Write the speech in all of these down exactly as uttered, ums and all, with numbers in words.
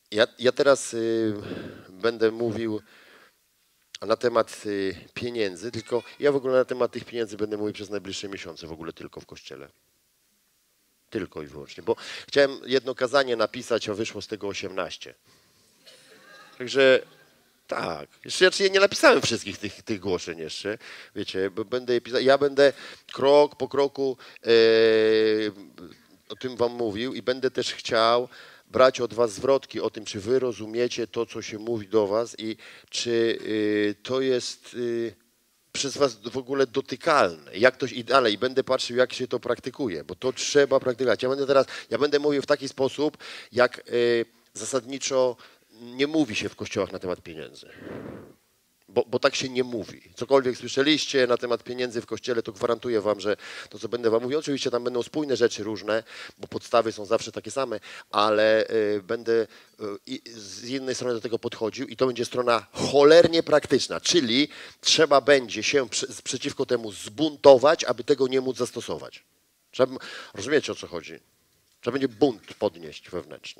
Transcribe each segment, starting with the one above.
Ja, ja teraz y, będę mówił na temat y, pieniędzy, tylko ja w ogóle na temat tych pieniędzy będę mówił przez najbliższe miesiące, w ogóle tylko w Kościele. Tylko i wyłącznie, bo chciałem jedno kazanie napisać, a wyszło z tego osiemnaście. Także tak, jeszcze ja, ja nie napisałem wszystkich tych, tych głoszeń jeszcze, wiecie, bo będę je pisał, ja będę krok po kroku e, o tym wam mówił i będę też chciał brać od was zwrotki o tym, czy wy rozumiecie to, co się mówi do was i czy y, to jest y, przez was w ogóle dotykalne. Jak to, i dalej, i będę patrzył, jak się to praktykuje, bo to trzeba praktykować. Ja będę teraz, ja będę mówił w taki sposób, jak y, zasadniczo nie mówi się w kościołach na temat pieniędzy. Bo, bo tak się nie mówi. Cokolwiek słyszeliście na temat pieniędzy w kościele, to gwarantuję wam, że to, co będę wam mówił, oczywiście tam będą spójne rzeczy różne, bo podstawy są zawsze takie same, ale y, będę y, z jednej strony do tego podchodził i to będzie strona cholernie praktyczna, czyli trzeba będzie się przy, przeciwko temu zbuntować, aby tego nie móc zastosować. Trzeba, rozumiecie, o co chodzi? Trzeba będzie bunt podnieść wewnętrzny.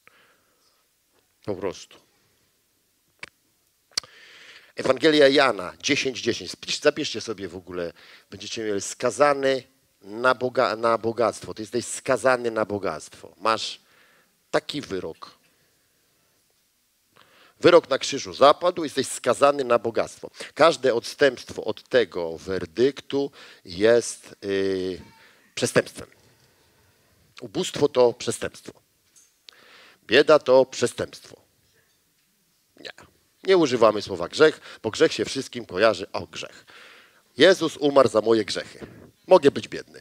Po prostu. Ewangelia Jana dziesięć dziesięć. Zapiszcie sobie w ogóle. Będziecie mieli skazany na, boga, na bogactwo. Ty jesteś skazany na bogactwo. Masz taki wyrok. Wyrok na krzyżu zapadł, jesteś skazany na bogactwo. Każde odstępstwo od tego werdyktu jest yy, przestępstwem. Ubóstwo to przestępstwo. Bieda to przestępstwo. Nie. Nie używamy słowa grzech, bo grzech się wszystkim kojarzy. O, grzech. Jezus umarł za moje grzechy. Mogę być biedny.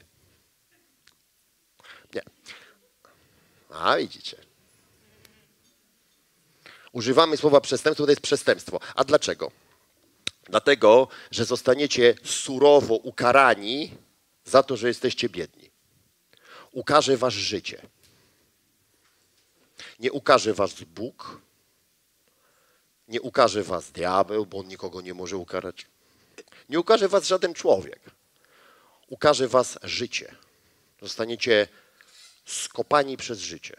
Nie. A, widzicie. Używamy słowa przestępstwo, to jest przestępstwo. A dlaczego? Dlatego, że zostaniecie surowo ukarani za to, że jesteście biedni. Ukaże was życie. Nie ukaże was Bóg. Nie ukaże was diabeł, bo on nikogo nie może ukarać. Nie ukaże was żaden człowiek. Ukaże was życie. Zostaniecie skopani przez życie.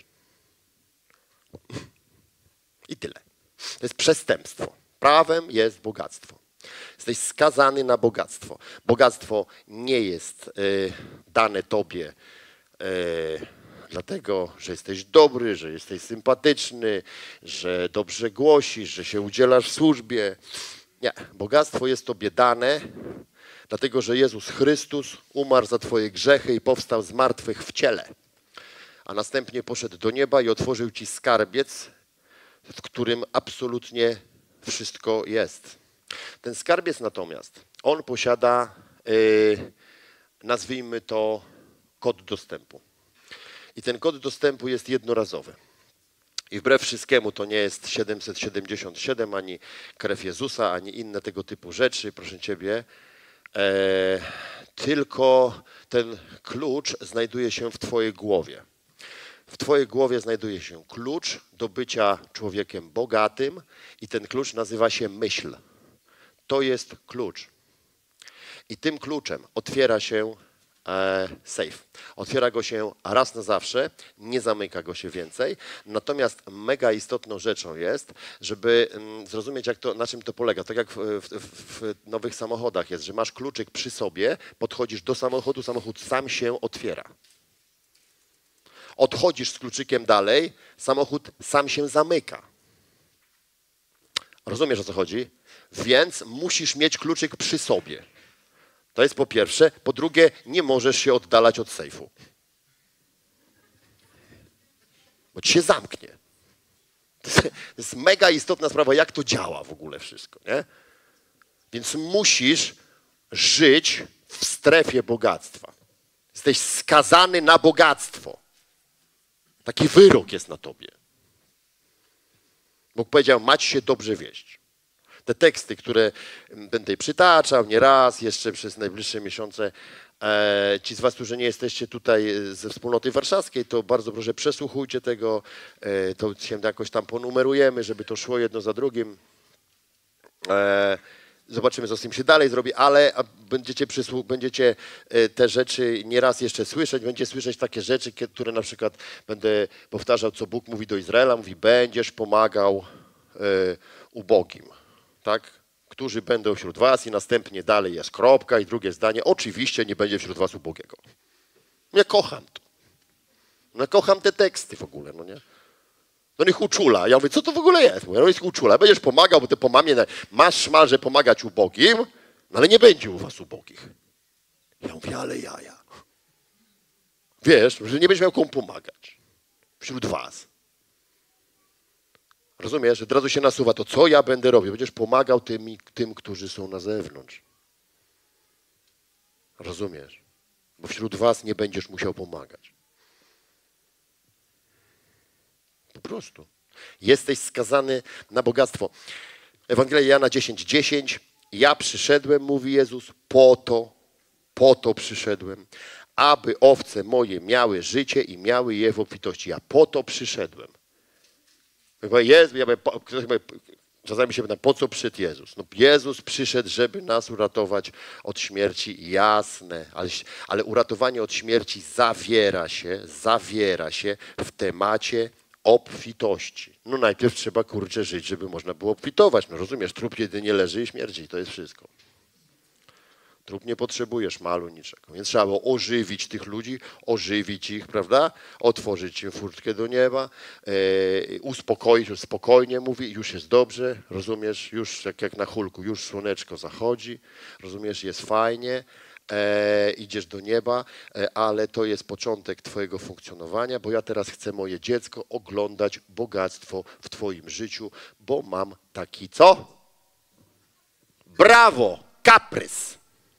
I tyle. To jest przestępstwo. Prawem jest bogactwo. Jesteś skazany na bogactwo. Bogactwo nie jest y, dane tobie y, dlatego, że jesteś dobry, że jesteś sympatyczny, że dobrze głosisz, że się udzielasz w służbie. Nie. Bogactwo jest tobie dane, dlatego że Jezus Chrystus umarł za twoje grzechy i powstał z martwych w ciele. A następnie poszedł do nieba i otworzył ci skarbiec, w którym absolutnie wszystko jest. Ten skarbiec natomiast, on posiada, yy, nazwijmy to, kod dostępu. I ten kod dostępu jest jednorazowy. I wbrew wszystkiemu to nie jest siedemset siedemdziesiąt siedem, ani krew Jezusa, ani inne tego typu rzeczy, proszę Ciebie. E, tylko ten klucz znajduje się w Twojej głowie. W Twojej głowie znajduje się klucz do bycia człowiekiem bogatym i ten klucz nazywa się myśl. To jest klucz. I tym kluczem otwiera się e, safe. Otwiera go się raz na zawsze, nie zamyka go się więcej. Natomiast mega istotną rzeczą jest, żeby mm, zrozumieć, jak to, na czym to polega. Tak jak w, w, w nowych samochodach jest, że masz kluczyk przy sobie, podchodzisz do samochodu, samochód sam się otwiera. Odchodzisz z kluczykiem dalej, samochód sam się zamyka. Rozumiesz, o co chodzi? Więc musisz mieć kluczyk przy sobie. To jest po pierwsze. Po drugie, nie możesz się oddalać od sejfu. Bo ci się zamknie. To jest, to jest mega istotna sprawa, jak to działa w ogóle wszystko, nie? Więc musisz żyć w strefie bogactwa. Jesteś skazany na bogactwo. Taki wyrok jest na tobie. Bóg powiedział, macie się dobrze wieść. Te teksty, które będę przytaczał nieraz jeszcze przez najbliższe miesiące, e, ci z was, którzy nie jesteście tutaj ze wspólnoty warszawskiej, to bardzo proszę przesłuchujcie tego, e, to się jakoś tam ponumerujemy, żeby to szło jedno za drugim. E, Zobaczymy, co z tym się dalej zrobi, ale będziecie, przysłu- będziecie te rzeczy nieraz jeszcze słyszeć. Będziecie słyszeć takie rzeczy, które na przykład będę powtarzał, co Bóg mówi do Izraela. Mówi, będziesz pomagał e, ubogim, tak? Którzy będą wśród was i następnie dalej jest kropka i drugie zdanie. Oczywiście nie będzie wśród was ubogiego. Ja kocham to. Ja kocham te teksty w ogóle, no nie? No niech uczula. Ja mówię, co to w ogóle jest? Mówię, no jest uczula. Będziesz pomagał, bo ty po mamie masz szmalże pomagać ubogim, no ale nie będzie u was ubogich. Ja mówię, ale jaja. Wiesz, że nie będziesz miał komu pomagać wśród was. Rozumiesz? Od razu się nasuwa to, co ja będę robił. Będziesz pomagał tym, tym, którzy są na zewnątrz. Rozumiesz? Bo wśród was nie będziesz musiał pomagać. Po prostu. Jesteś skazany na bogactwo. Ewangelia Jana dziesięć dziesięć. Ja przyszedłem, mówi Jezus, po to, po to przyszedłem, aby owce moje miały życie i miały je w obfitości. Ja po to przyszedłem. Jezu, ja po, czasami się pytam, po co przyszedł Jezus? No Jezus przyszedł, żeby nas uratować od śmierci, jasne, ale, ale uratowanie od śmierci zawiera się, zawiera się w temacie obfitości. No najpierw trzeba, kurczę, żyć, żeby można było obfitować. No rozumiesz, trup jedynie leży i śmierdzi, to jest wszystko. Trup nie potrzebuje szmalu, niczego. Więc trzeba było ożywić tych ludzi, ożywić ich, prawda? Otworzyć im furtkę do nieba, e, uspokoić, już spokojnie mówi, już jest dobrze, rozumiesz, już jak, jak na Hulku, już słoneczko zachodzi, rozumiesz, jest fajnie, e, idziesz do nieba, e, ale to jest początek twojego funkcjonowania, bo ja teraz chcę moje dziecko oglądać bogactwo w twoim życiu, bo mam taki co? Brawo! Kaprys!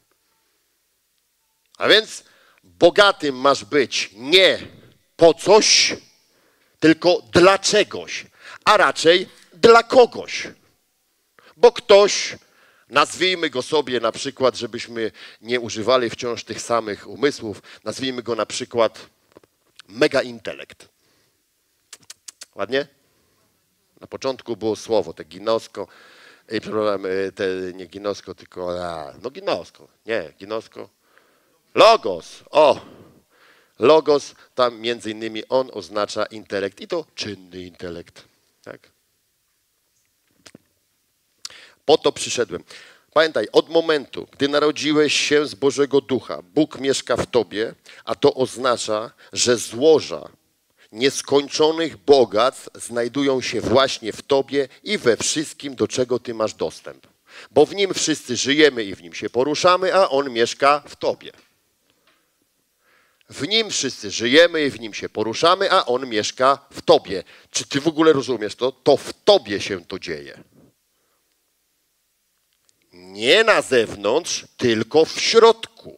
A więc bogatym masz być nie po coś, tylko dla czegoś, a raczej dla kogoś. Bo ktoś, nazwijmy go sobie na przykład, żebyśmy nie używali wciąż tych samych umysłów, nazwijmy go na przykład mega intelekt. Ładnie? Na początku było słowo, te ginosko, przepraszam, te, nie ginosko, tylko, a, no ginosko, nie, ginosko. Logos, o, logos, tam między innymi on oznacza intelekt i to czynny intelekt, tak? Po to przyszedłem. Pamiętaj, od momentu, gdy narodziłeś się z Bożego Ducha, Bóg mieszka w tobie, a to oznacza, że złoża nieskończonych bogactw znajdują się właśnie w tobie i we wszystkim, do czego ty masz dostęp. Bo w nim wszyscy żyjemy i w nim się poruszamy, a on mieszka w tobie. W nim wszyscy żyjemy i w nim się poruszamy, a on mieszka w tobie. Czy ty w ogóle rozumiesz to? To w tobie się to dzieje. Nie na zewnątrz, tylko w środku.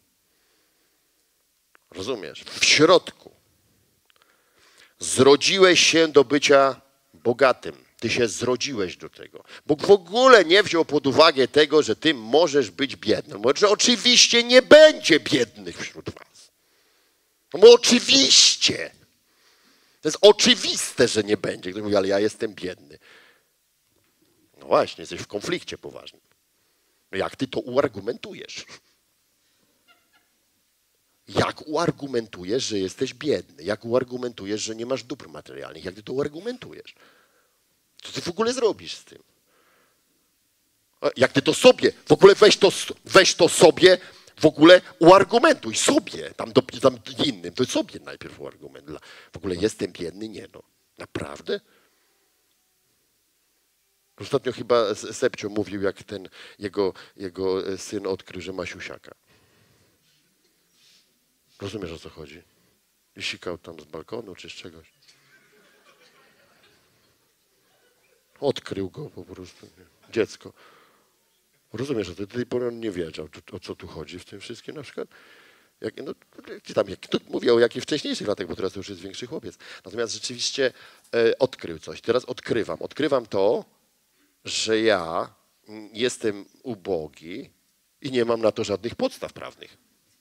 Rozumiesz? W środku. Zrodziłeś się do bycia bogatym. Ty się zrodziłeś do tego. Bóg w ogóle nie wziął pod uwagę tego, że ty możesz być biedny. Bo że oczywiście nie będzie biednych wśród was. No bo oczywiście. To jest oczywiste, że nie będzie. Ktoś mówi, ale ja jestem biedny. No właśnie, jesteś w konflikcie poważnym. Jak ty to uargumentujesz? Jak uargumentujesz, że jesteś biedny? Jak uargumentujesz, że nie masz dóbr materialnych? Jak ty to uargumentujesz? Co ty w ogóle zrobisz z tym? Jak ty to sobie, w ogóle weź to, weź to sobie, w ogóle uargumentuj sobie, tam, do, tam innym, to sobie najpierw uargumentuj. W ogóle jestem biedny? Nie no. Naprawdę? Ostatnio chyba Sepcio mówił, jak ten jego, jego syn odkrył, że ma siusiaka. Rozumiesz, o co chodzi? I sikał tam z balkonu czy z czegoś. Odkrył go po prostu. Nie? Dziecko. Rozumiesz, że do tej pory on nie wiedział, o co tu chodzi w tym wszystkim na przykład. Jak, no, tam, jak, to mówię o jakich wcześniejszych latach, bo teraz to już jest większy chłopiec. Natomiast rzeczywiście e, odkrył coś. Teraz odkrywam. Odkrywam to, że ja jestem ubogi i nie mam na to żadnych podstaw prawnych.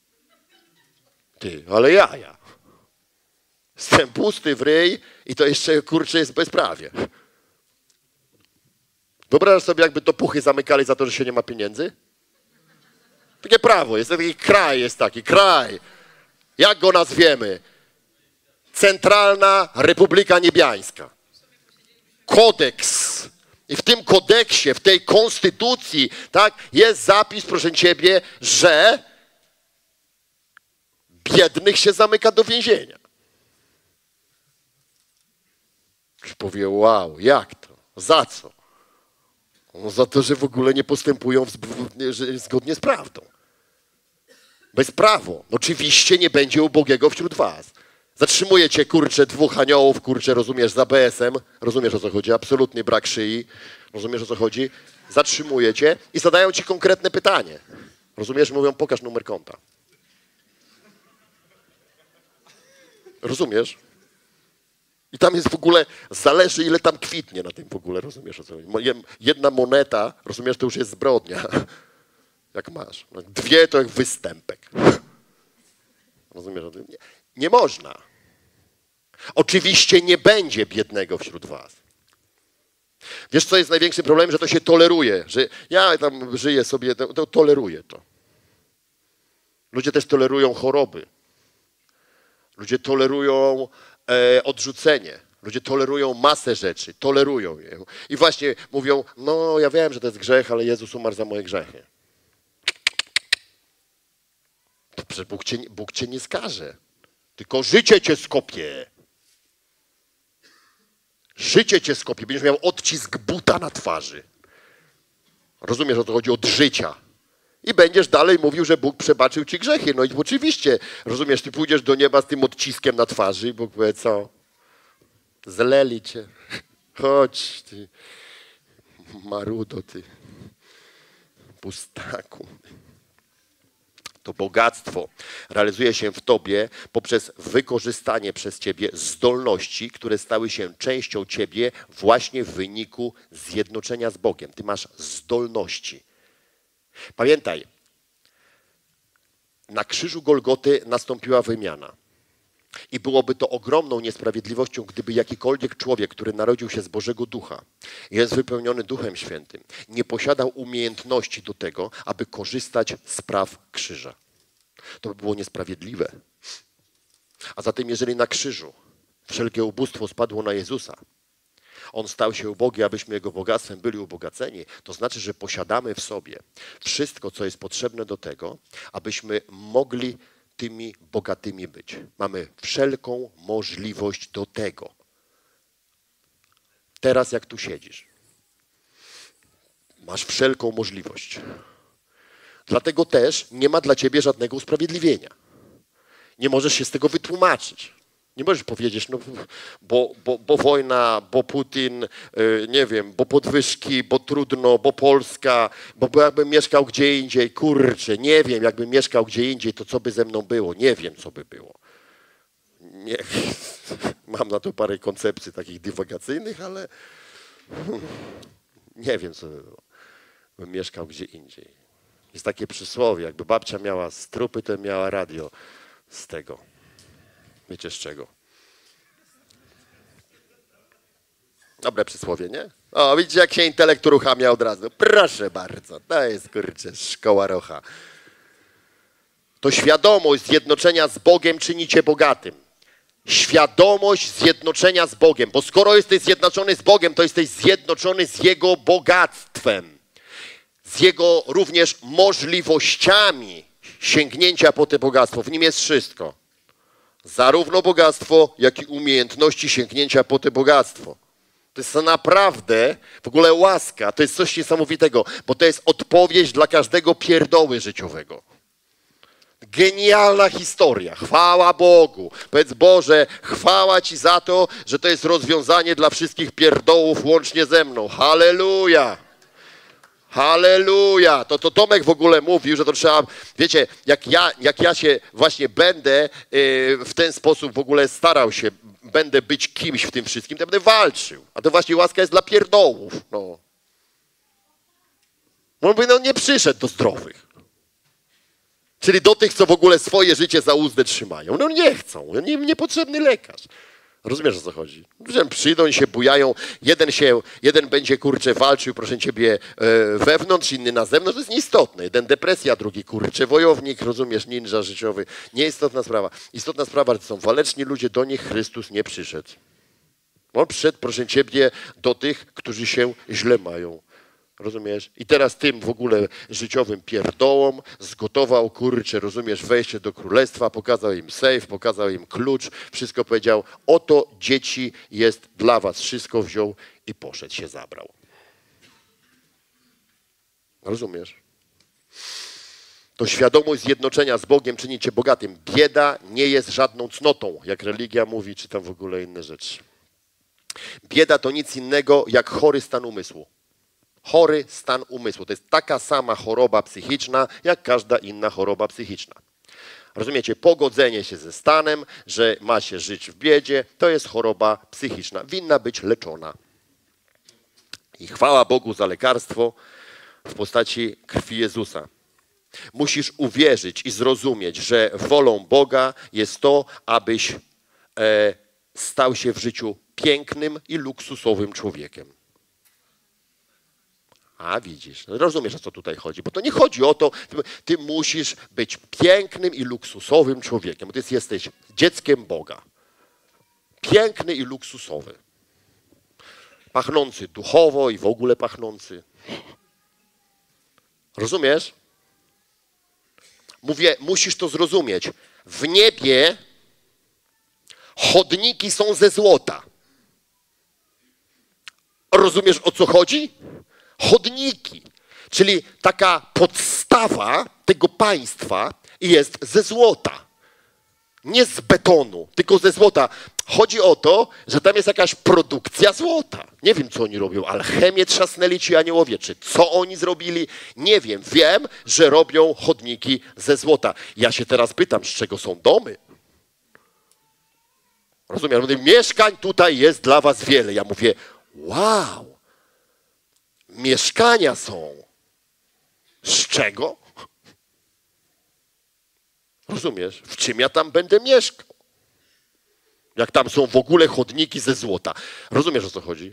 Ty, ale ja, ja. Jestem pusty w ryj i to jeszcze, kurczę, jest bezprawie. Wyobrażasz sobie, jakby to puchy zamykali za to, że się nie ma pieniędzy? Takie prawo jest, taki kraj jest taki, kraj. Jak go nazwiemy? Centralna Republika Niebiańska. Kodeks. I w tym kodeksie, w tej konstytucji, tak, jest zapis, proszę ciebie, że biednych się zamyka do więzienia. Ktoś powie, wow, jak to? Za co? No za to, że w ogóle nie postępują w, w, zgodnie z prawdą. Bezprawo. Oczywiście nie będzie ubogiego wśród was. Zatrzymuje cię, kurczę, dwóch aniołów, kurczę, rozumiesz, za B S em, rozumiesz, o co chodzi, absolutny brak szyi, rozumiesz, o co chodzi, zatrzymuje cię i zadają ci konkretne pytanie. Rozumiesz, mówią, pokaż numer konta. Rozumiesz? I tam jest w ogóle, zależy ile tam kwitnie na tym w ogóle, rozumiesz, o co chodzi. Jedna moneta, rozumiesz, to już jest zbrodnia, jak masz. Dwie to jak występek. Rozumiesz, o tym? Nie, nie można. Oczywiście nie będzie biednego wśród was. Wiesz, co jest największym problemem? Że to się toleruje. Że ja tam żyję sobie, to, to toleruję to. Ludzie też tolerują choroby. Ludzie tolerują e, odrzucenie. Ludzie tolerują masę rzeczy. Tolerują je. I właśnie mówią, no ja wiem, że to jest grzech, ale Jezus umarł za moje grzechy. To przecież Bóg cię, Bóg cię nie skaże. Tylko życie cię skopie. Życie cię skopie. Będziesz miał odcisk buta na twarzy. Rozumiesz, o co chodzi? Od życia. I będziesz dalej mówił, że Bóg przebaczył ci grzechy. No i oczywiście, rozumiesz, ty pójdziesz do nieba z tym odciskiem na twarzy i Bóg powie, co? Zleli cię. Chodź, ty marudo, ty pustaku. To bogactwo realizuje się w tobie poprzez wykorzystanie przez ciebie zdolności, które stały się częścią ciebie właśnie w wyniku zjednoczenia z Bogiem. Ty masz zdolności. Pamiętaj, na krzyżu Golgoty nastąpiła wymiana. I byłoby to ogromną niesprawiedliwością, gdyby jakikolwiek człowiek, który narodził się z Bożego Ducha, jest wypełniony Duchem Świętym, nie posiadał umiejętności do tego, aby korzystać z praw krzyża. To by było niesprawiedliwe. A zatem, jeżeli na krzyżu wszelkie ubóstwo spadło na Jezusa, On stał się ubogi, abyśmy Jego bogactwem byli ubogaceni, to znaczy, że posiadamy w sobie wszystko, co jest potrzebne do tego, abyśmy mogli tymi bogatymi być. Mamy wszelką możliwość do tego. Teraz jak tu siedzisz, masz wszelką możliwość. Dlatego też nie ma dla ciebie żadnego usprawiedliwienia. Nie możesz się z tego wytłumaczyć. Nie możesz powiedzieć, no bo, bo, bo wojna, bo Putin, yy, nie wiem, bo podwyżki, bo trudno, bo Polska, bo, bo jakbym mieszkał gdzie indziej, kurczę, nie wiem, jakbym mieszkał gdzie indziej, to co by ze mną było? Nie wiem, co by było. Nie, mam na to parę koncepcji takich dywagacyjnych, ale nie wiem, co by było. Bym mieszkał gdzie indziej. Jest takie przysłowie, jakby babcia miała strupy, to miała radio z tego. Wiecie z czego? Dobre przysłowie, nie? O, widzicie, jak się intelekt uruchamia od razu. Proszę bardzo, to jest, kurczę, szkoła rocha. To świadomość zjednoczenia z Bogiem czyni cię bogatym. Świadomość zjednoczenia z Bogiem, bo skoro jesteś zjednoczony z Bogiem, to jesteś zjednoczony z Jego bogactwem. Z Jego również możliwościami sięgnięcia po te bogactwo. W nim jest wszystko. Zarówno bogactwo, jak i umiejętności sięgnięcia po te bogactwo. To jest naprawdę w ogóle łaska, to jest coś niesamowitego, bo to jest odpowiedź dla każdego pierdoły życiowego. Genialna historia, chwała Bogu. Powiedz, Boże, chwała Ci za to, że to jest rozwiązanie dla wszystkich pierdołów łącznie ze mną. Halleluja! Halleluja! To, to Tomek w ogóle mówił, że to trzeba, wiecie, jak ja, jak ja się właśnie będę yy, w ten sposób w ogóle starał się, będę być kimś w tym wszystkim, to będę walczył. A to właśnie łaska jest dla pierdołów. No. On by no, nie przyszedł do zdrowych. Czyli do tych, co w ogóle swoje życie za uzdę trzymają. No nie chcą, nie, niepotrzebny lekarz. Rozumiesz, o co chodzi? Że przyjdą i się bujają, jeden, się, jeden będzie, kurczę, walczył, proszę ciebie, e, wewnątrz, inny na zewnątrz, to jest nieistotne. Jeden depresja, drugi, kurczę, wojownik, rozumiesz, ninja życiowy. Nieistotna sprawa. Istotna sprawa, to są waleczni ludzie, do nich Chrystus nie przyszedł. On przyszedł, proszę ciebie, do tych, którzy się źle mają. Rozumiesz? I teraz tym w ogóle życiowym pierdołom zgotował, kurczę, rozumiesz, wejście do królestwa, pokazał im sejf, pokazał im klucz, wszystko powiedział, oto dzieci jest dla was, wszystko wziął i poszedł, się zabrał. Rozumiesz? To świadomość zjednoczenia z Bogiem czyni cię bogatym. Bieda nie jest żadną cnotą, jak religia mówi, czy tam w ogóle inne rzeczy. Bieda to nic innego jak chory stan umysłu. Chory stan umysłu. To jest taka sama choroba psychiczna, jak każda inna choroba psychiczna. Rozumiecie? Pogodzenie się ze stanem, że ma się żyć w biedzie, to jest choroba psychiczna. Winna być leczona. I chwała Bogu za lekarstwo w postaci krwi Jezusa. Musisz uwierzyć i zrozumieć, że wolą Boga jest to, abyś e, stał się w życiu pięknym i luksusowym człowiekiem. A widzisz, rozumiesz, o co tutaj chodzi, bo to nie chodzi o to, ty musisz być pięknym i luksusowym człowiekiem, bo ty jesteś dzieckiem Boga. Piękny i luksusowy. Pachnący duchowo i w ogóle pachnący. Rozumiesz? Mówię, musisz to zrozumieć. W niebie chodniki są ze złota. Rozumiesz, o co chodzi? Chodniki, czyli taka podstawa tego państwa jest ze złota. Nie z betonu, tylko ze złota. Chodzi o to, że tam jest jakaś produkcja złota. Nie wiem, co oni robią. Alchemię trzasnęli ci aniołowie, czy co oni zrobili? Nie wiem. Wiem, że robią chodniki ze złota. Ja się teraz pytam, z czego są domy? Rozumiem? Mówię, mieszkań tutaj jest dla was wiele. Ja mówię, wow. Mieszkania są. Z czego? Rozumiesz? W czym ja tam będę mieszkał? Jak tam są w ogóle chodniki ze złota. Rozumiesz, o co chodzi?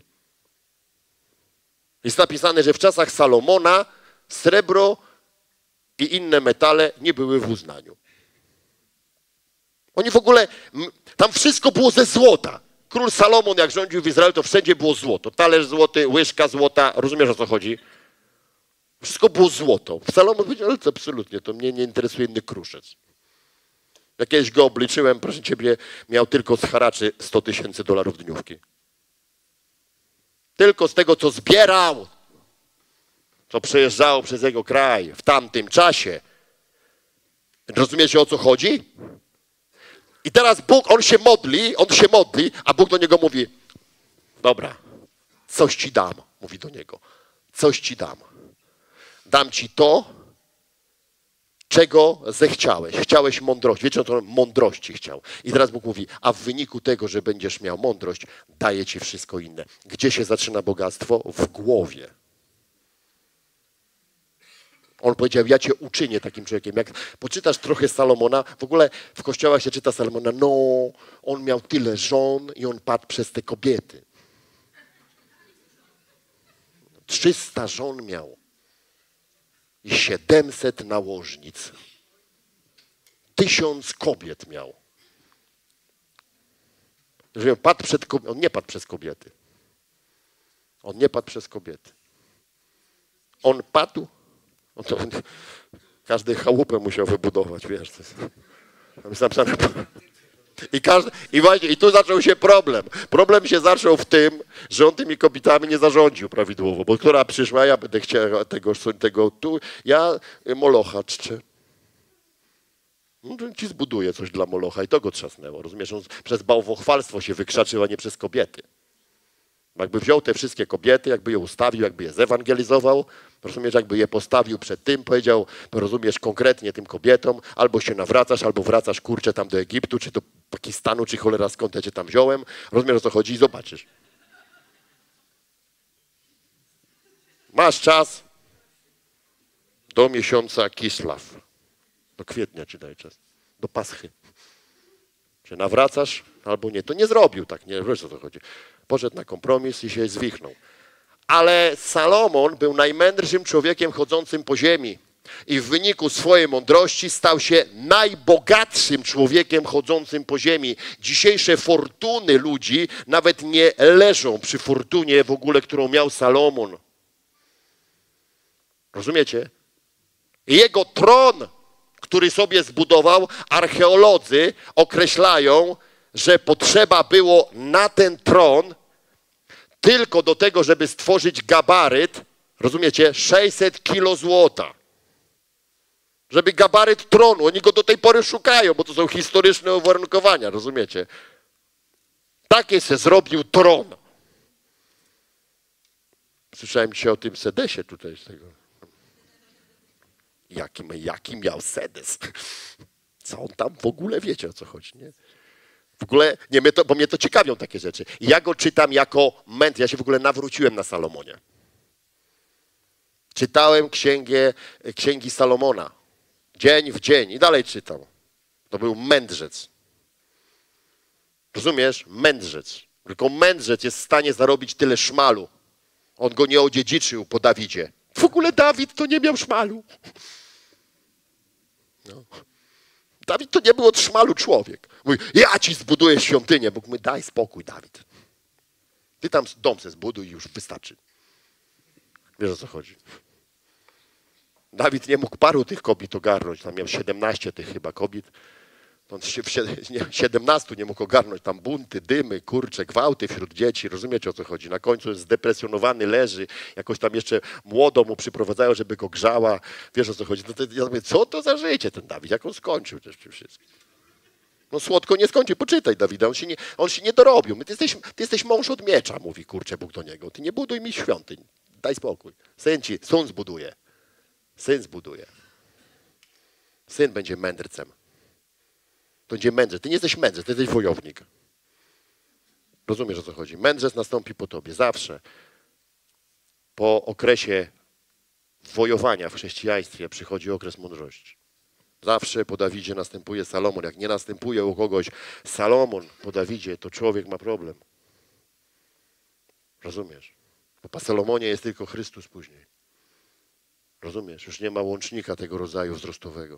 Jest napisane, że w czasach Salomona srebro i inne metale nie były w uznaniu. Oni w ogóle, tam wszystko było ze złota. Król Salomon, jak rządził w Izraelu, to wszędzie było złoto. Talerz złoty, łyżka złota. Rozumiesz, o co chodzi? Wszystko było złoto. Salomon powiedział, ale to absolutnie, to mnie nie interesuje inny kruszec. Jak kiedyś go obliczyłem, proszę ciebie, miał tylko z haraczy sto tysięcy dolarów dniówki. Tylko z tego, co zbierał, co przejeżdżało przez jego kraj w tamtym czasie. Rozumiecie, o co chodzi? I teraz Bóg, on się modli, on się modli, a Bóg do niego mówi, dobra, coś ci dam, mówi do niego, coś ci dam. Dam ci to, czego zechciałeś. Chciałeś mądrości. Wiecie, o to mądrości chciał. I teraz Bóg mówi, a w wyniku tego, że będziesz miał mądrość, daje ci wszystko inne. Gdzie się zaczyna bogactwo? W głowie. On powiedział, ja cię uczynię takim człowiekiem. Jak poczytasz trochę Salomona, w ogóle w kościołach się czyta Salomona, no, on miał tyle żon i on padł przez te kobiety. trzysta żon miał. I siedemset nałożnic. Tysiąc kobiet miał. Że padł przed kobiety. On nie padł przez kobiety. On nie padł przez kobiety. On padł. On to, każdy chałupę musiał wybudować, wiesz. To jest, tam jest napisane. I, każdy, i, właśnie, I tu zaczął się problem. Problem się zaczął w tym, że on tymi kobietami nie zarządził prawidłowo, bo która przyszła, ja będę chciał tego, tego tu, ja Molocha czczę. No, ci zbuduję coś dla Molocha i to go trzasnęło. Rozumiesz, on przez bałwochwalstwo się wykrzaczył, a nie przez kobiety. Jakby wziął te wszystkie kobiety, jakby je ustawił, jakby je zewangelizował, rozumiesz, jakby je postawił przed tym, powiedział, rozumiesz, konkretnie tym kobietom, albo się nawracasz, albo wracasz, kurczę, tam do Egiptu, czy do Pakistanu, czy cholera skąd ja cię tam wziąłem, rozumiesz, o co chodzi i zobaczysz. Masz czas do miesiąca Kislaw, do kwietnia ci daj czas, do Paschy. Się nawracasz, albo nie, to nie zrobił tak, nie, wiesz o co chodzi. Poszedł na kompromis i się zwichnął. Ale Salomon był najmędrszym człowiekiem chodzącym po ziemi i w wyniku swojej mądrości stał się najbogatszym człowiekiem chodzącym po ziemi. Dzisiejsze fortuny ludzi nawet nie leżą przy fortunie w ogóle, którą miał Salomon. Rozumiecie? Jego tron, który sobie zbudował, archeolodzy określają, że potrzeba było na ten tron tylko do tego, żeby stworzyć gabaryt, rozumiecie, sześćset kilo złota. Żeby gabaryt tronu, oni go do tej pory szukają, bo to są historyczne uwarunkowania, rozumiecie? Takie se zrobił tron. Słyszałem dzisiaj o tym sedesie tutaj z tego. Jaki, jaki miał sedes? Co on tam w ogóle, wiecie o co chodzi, nie? W ogóle, nie, mnie to, bo mnie to ciekawią takie rzeczy. Ja go czytam jako mędrcy. Ja się w ogóle nawróciłem na Salomonie. Czytałem księgę, księgi Salomona. Dzień w dzień. I dalej czytam. To był mędrzec. Rozumiesz? Mędrzec. Tylko mędrzec jest w stanie zarobić tyle szmalu. On go nie odziedziczył po Dawidzie. W ogóle Dawid to nie miał szmalu. No. Dawid to nie był od szmalu człowiek. Mówi, ja ci zbuduję świątynię. Bóg mówi, daj spokój, Dawid. Ty tam dom se zbuduj i już wystarczy. Wiesz o co chodzi? Dawid nie mógł paru tych kobiet ogarnąć. Tam miał siedemnaście tych chyba kobiet. On się w siedemnastu nie mógł ogarnąć. Tam bunty, dymy, kurcze, gwałty wśród dzieci. Rozumiecie o co chodzi? Na końcu jest zdepresjonowany, leży. Jakoś tam jeszcze młodo mu przyprowadzają, żeby go grzała. Wiesz o co chodzi? No to, ja mówię, co to za życie ten Dawid? Jak on skończył też przy wszystkim? No słodko nie skończył. Poczytaj Dawida. On się nie, on się nie dorobił. Ty jesteś, ty jesteś mąż od miecza, mówi kurczę Bóg do niego. Ty nie buduj mi świątyń. Daj spokój. Syn ci, syn zbuduje. Syn zbuduje. Syn będzie mędrcem. To będzie mędrzec. Ty nie jesteś mędrzec, ty jesteś wojownik. Rozumiesz o co chodzi? Mędrzec nastąpi po tobie. Zawsze. Po okresie wojowania w chrześcijaństwie przychodzi okres mądrości. Zawsze po Dawidzie następuje Salomon. Jak nie następuje u kogoś Salomon po Dawidzie, to człowiek ma problem. Rozumiesz? Bo po Salomonie jest tylko Chrystus później. Rozumiesz? Już nie ma łącznika tego rodzaju wzrostowego.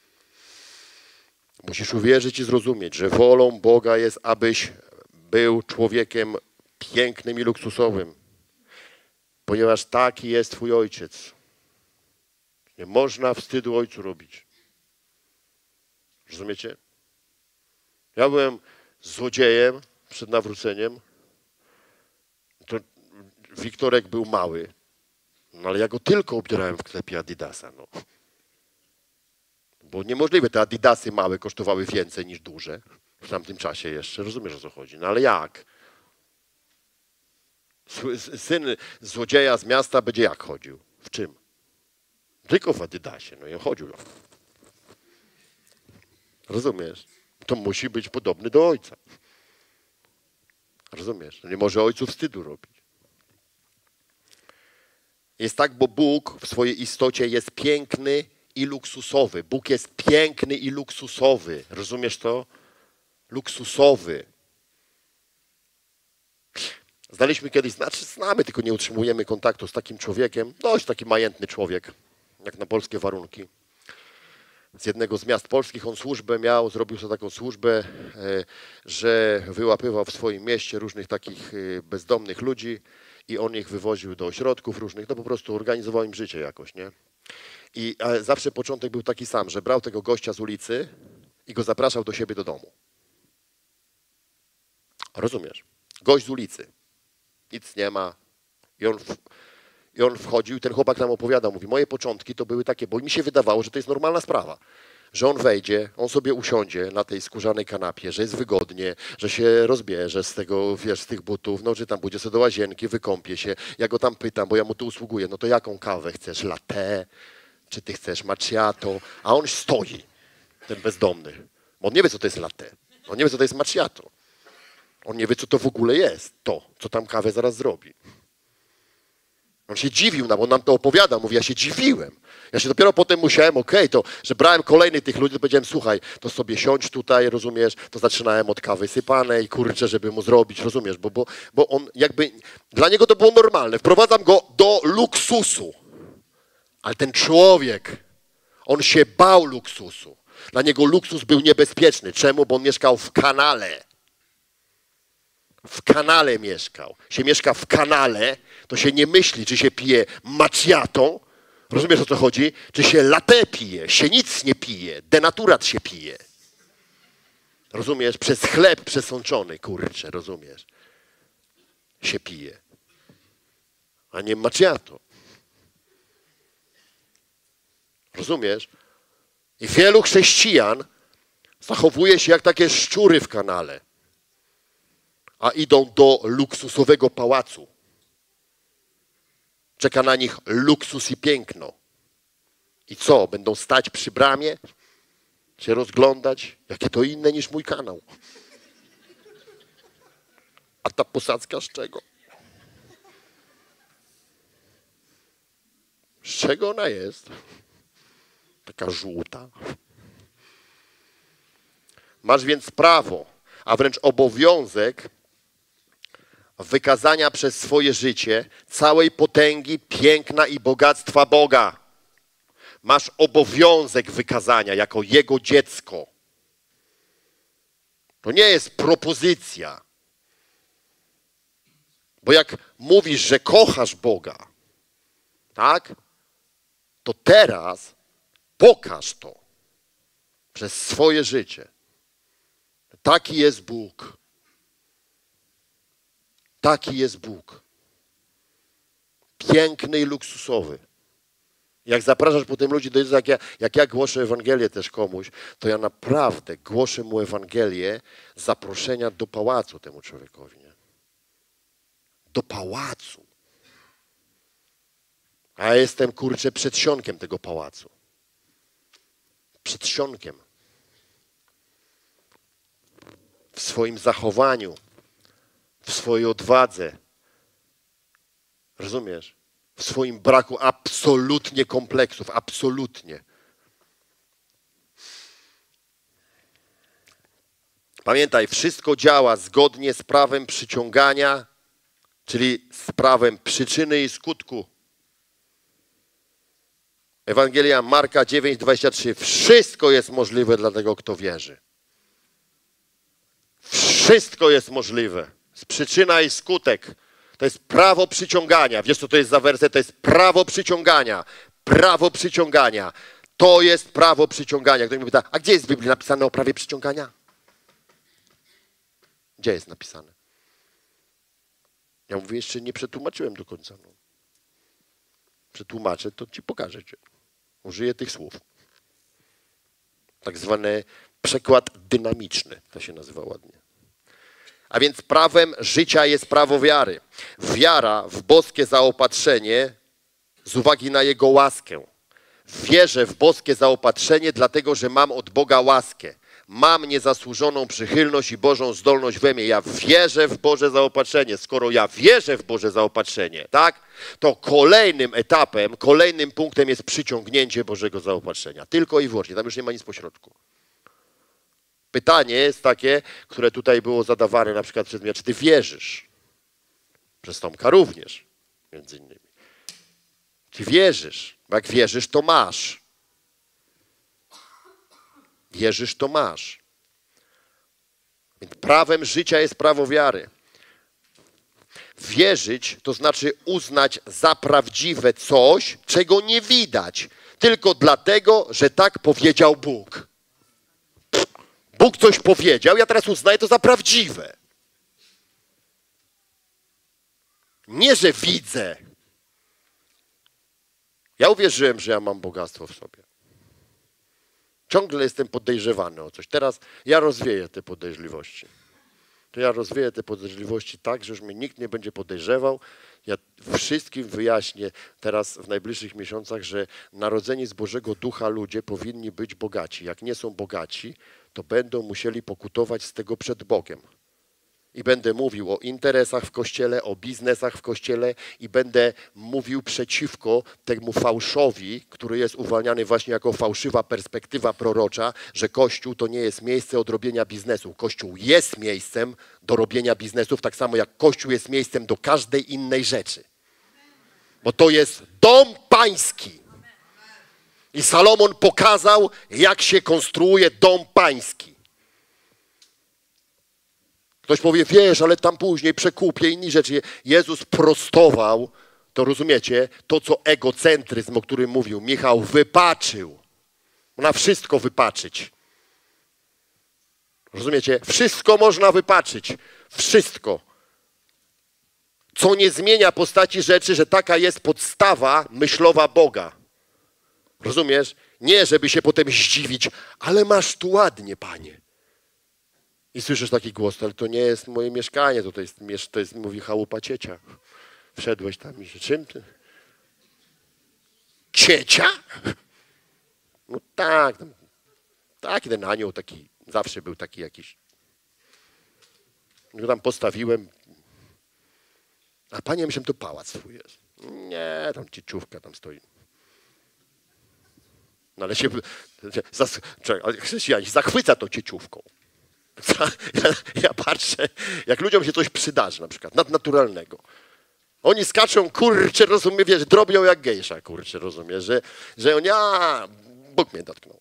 Musisz uwierzyć i zrozumieć, że wolą Boga jest, abyś był człowiekiem pięknym i luksusowym. Ponieważ taki jest twój ojciec. Nie można wstydu ojcu robić. Rozumiecie? Ja byłem złodziejem przed nawróceniem. To Wiktorek był mały. No ale ja go tylko ubierałem w sklepie Adidasa. No. Bo niemożliwe, te Adidasy małe kosztowały więcej niż duże. W tamtym czasie jeszcze. Rozumiesz, o co chodzi. No ale jak? Syn złodzieja z miasta będzie jak chodził? W czym? Tylko w Adidasie. No i chodził. Rozumiesz? To musi być podobny do ojca. Rozumiesz? Nie może ojcu wstydu robić. Jest tak, bo Bóg w swojej istocie jest piękny i luksusowy. Bóg jest piękny i luksusowy. Rozumiesz to? Luksusowy. Znaliśmy kiedyś, znaczy znamy, tylko nie utrzymujemy kontaktu z takim człowiekiem. Dość taki majętny człowiek, jak na polskie warunki. Z jednego z miast polskich on służbę miał, zrobił sobie taką służbę, że wyłapywał w swoim mieście różnych takich bezdomnych ludzi i on ich wywoził do ośrodków różnych, no po prostu organizował im życie jakoś, nie? I zawsze początek był taki sam, że brał tego gościa z ulicy i go zapraszał do siebie do domu. Rozumiesz? Gość z ulicy. Nic nie ma. I on, w, I on wchodził, ten chłopak nam opowiadał, mówi, moje początki to były takie, bo mi się wydawało, że to jest normalna sprawa. Że on wejdzie, on sobie usiądzie na tej skórzanej kanapie, że jest wygodnie, że się rozbierze z tego, wiesz, z tych butów, no, że tam pójdzie sobie do łazienki, wykąpie się. Ja go tam pytam, bo ja mu tu usługuję, no to jaką kawę chcesz? Latte? Czy ty chcesz macchiato? A on stoi, ten bezdomny. Bo on nie wie, co to jest latte. On nie wie, co to jest macchiato. On nie wie, co to w ogóle jest, to, co tam kawę zaraz zrobi. On się dziwił, no bo on nam to opowiada. Mówi, ja się dziwiłem. Ja się dopiero potem musiałem, okej, okay, to, że brałem kolejnych tych ludzi, to powiedziałem, słuchaj, to sobie siądź tutaj, rozumiesz, to zaczynałem od kawy sypanej, kurczę, żeby mu zrobić, rozumiesz, bo, bo, bo on jakby, dla niego to było normalne. Wprowadzam go do luksusu. Ale ten człowiek, on się bał luksusu. Dla niego luksus był niebezpieczny. Czemu? Bo on mieszkał w kanale. W kanale mieszkał. Się mieszka w kanale, to się nie myśli, czy się pije macchiato, rozumiesz, o co chodzi? Czy się latte pije, się nic nie pije, denaturat się pije. Rozumiesz? Przez chleb przesączony, kurczę, rozumiesz? Się pije. A nie macchiato. Rozumiesz? I wielu chrześcijan zachowuje się jak takie szczury w kanale, a idą do luksusowego pałacu. Czeka na nich luksus i piękno. I co? Będą stać przy bramie? Się rozglądać? Jakie to inne niż mój kanał. A ta posadzka z czego? Z czego ona jest? Taka żółta. Masz więc prawo, a wręcz obowiązek wykazania przez swoje życie całej potęgi, piękna i bogactwa Boga. Masz obowiązek wykazania jako Jego dziecko. To nie jest propozycja. Bo jak mówisz, że kochasz Boga, tak? To teraz pokaż to przez swoje życie. Taki jest Bóg. Taki jest Bóg. Piękny i luksusowy. Jak zapraszasz potem ludzi do Jezusa, jak ja, jak ja głoszę Ewangelię też komuś, to ja naprawdę głoszę mu Ewangelię zaproszenia do pałacu temu człowiekowi. Nie? Do pałacu. A ja jestem, kurczę, przedsionkiem tego pałacu. Przedsionkiem. W swoim zachowaniu, w swojej odwadze. Rozumiesz? W swoim braku absolutnie kompleksów, absolutnie. Pamiętaj, wszystko działa zgodnie z prawem przyciągania, czyli z prawem przyczyny i skutku. Ewangelia Marka dziewięć, dwadzieścia trzy. Wszystko jest możliwe dla tego, kto wierzy. Wszystko jest możliwe. Z przyczyna i skutek. To jest prawo przyciągania. Wiesz, co to jest za werset? To jest prawo przyciągania. Prawo przyciągania. To jest prawo przyciągania. Ktoś mi pyta, a gdzie jest w Biblii napisane o prawie przyciągania? Gdzie jest napisane? Ja mówię, jeszcze nie przetłumaczyłem do końca. No. Przetłumaczę, to ci pokażę cię. Użyję tych słów. Tak zwany przekład dynamiczny. To się nazywa ładnie. A więc prawem życia jest prawo wiary. Wiara w boskie zaopatrzenie z uwagi na Jego łaskę. Wierzę w boskie zaopatrzenie, dlatego że mam od Boga łaskę. Mam niezasłużoną przychylność i Bożą zdolność we mnie. Ja wierzę w Boże zaopatrzenie. Skoro ja wierzę w Boże zaopatrzenie, tak, to kolejnym etapem, kolejnym punktem jest przyciągnięcie Bożego zaopatrzenia. Tylko i wyłącznie. Tam już nie ma nic pośrodku. Pytanie jest takie, które tutaj było zadawane na przykład przez mnie, czy ty wierzysz? Przez Tomka również, między innymi. Czy wierzysz? Bo jak wierzysz, to masz. Wierzysz, to masz. Więc prawem życia jest prawo wiary. Wierzyć to znaczy uznać za prawdziwe coś, czego nie widać, tylko dlatego, że tak powiedział Bóg. Bóg coś powiedział, ja teraz uznaję to za prawdziwe. Nie, że widzę. Ja uwierzyłem, że ja mam bogactwo w sobie. Ciągle jestem podejrzewany o coś. Teraz ja rozwieję te podejrzliwości. To ja rozwieję te podejrzliwości tak, że już mnie nikt nie będzie podejrzewał. Ja wszystkim wyjaśnię teraz w najbliższych miesiącach, że narodzeni z Bożego Ducha ludzie powinni być bogaci. Jak nie są bogaci, to będą musieli pokutować z tego przed Bogiem. I będę mówił o interesach w Kościele, o biznesach w Kościele i będę mówił przeciwko temu fałszowi, który jest uwalniany właśnie jako fałszywa perspektywa prorocza, że Kościół to nie jest miejsce od robienia biznesu. Kościół jest miejscem do robienia biznesów, tak samo jak Kościół jest miejscem do każdej innej rzeczy. Bo to jest dom pański. I Salomon pokazał, jak się konstruuje dom pański. Ktoś powie, wiesz, ale tam później przekupie, inni rzeczy. Jezus prostował, to rozumiecie, to co egocentryzm, o którym mówił Michał, wypaczył. Można wszystko wypaczyć. Rozumiecie? Wszystko można wypaczyć. Wszystko. Co nie zmienia postaci rzeczy, że taka jest podstawa myślowa Boga. Rozumiesz? Nie, żeby się potem zdziwić, ale masz tu ładnie, Panie. I słyszysz taki głos, ale to nie jest moje mieszkanie, to, to, jest, to jest, mówi chałupa ciecia. Wszedłeś tam i się, czym ty? Ciecia? No tak, taki ten anioł taki, zawsze był taki jakiś. Go tam postawiłem. A Panie, myślę, to pałac swój jest. Nie, tam cieczówka tam stoi. No ale się, zas, ale chrześcijanin zachwyca tą cieczówką. Ja, ja patrzę, jak ludziom się coś przydarzy, na przykład nadnaturalnego. Oni skaczą, kurczę, rozumie, wiesz, drobią jak gejsza, kurczę, rozumie, że, że oni, a, Bóg mnie dotknął.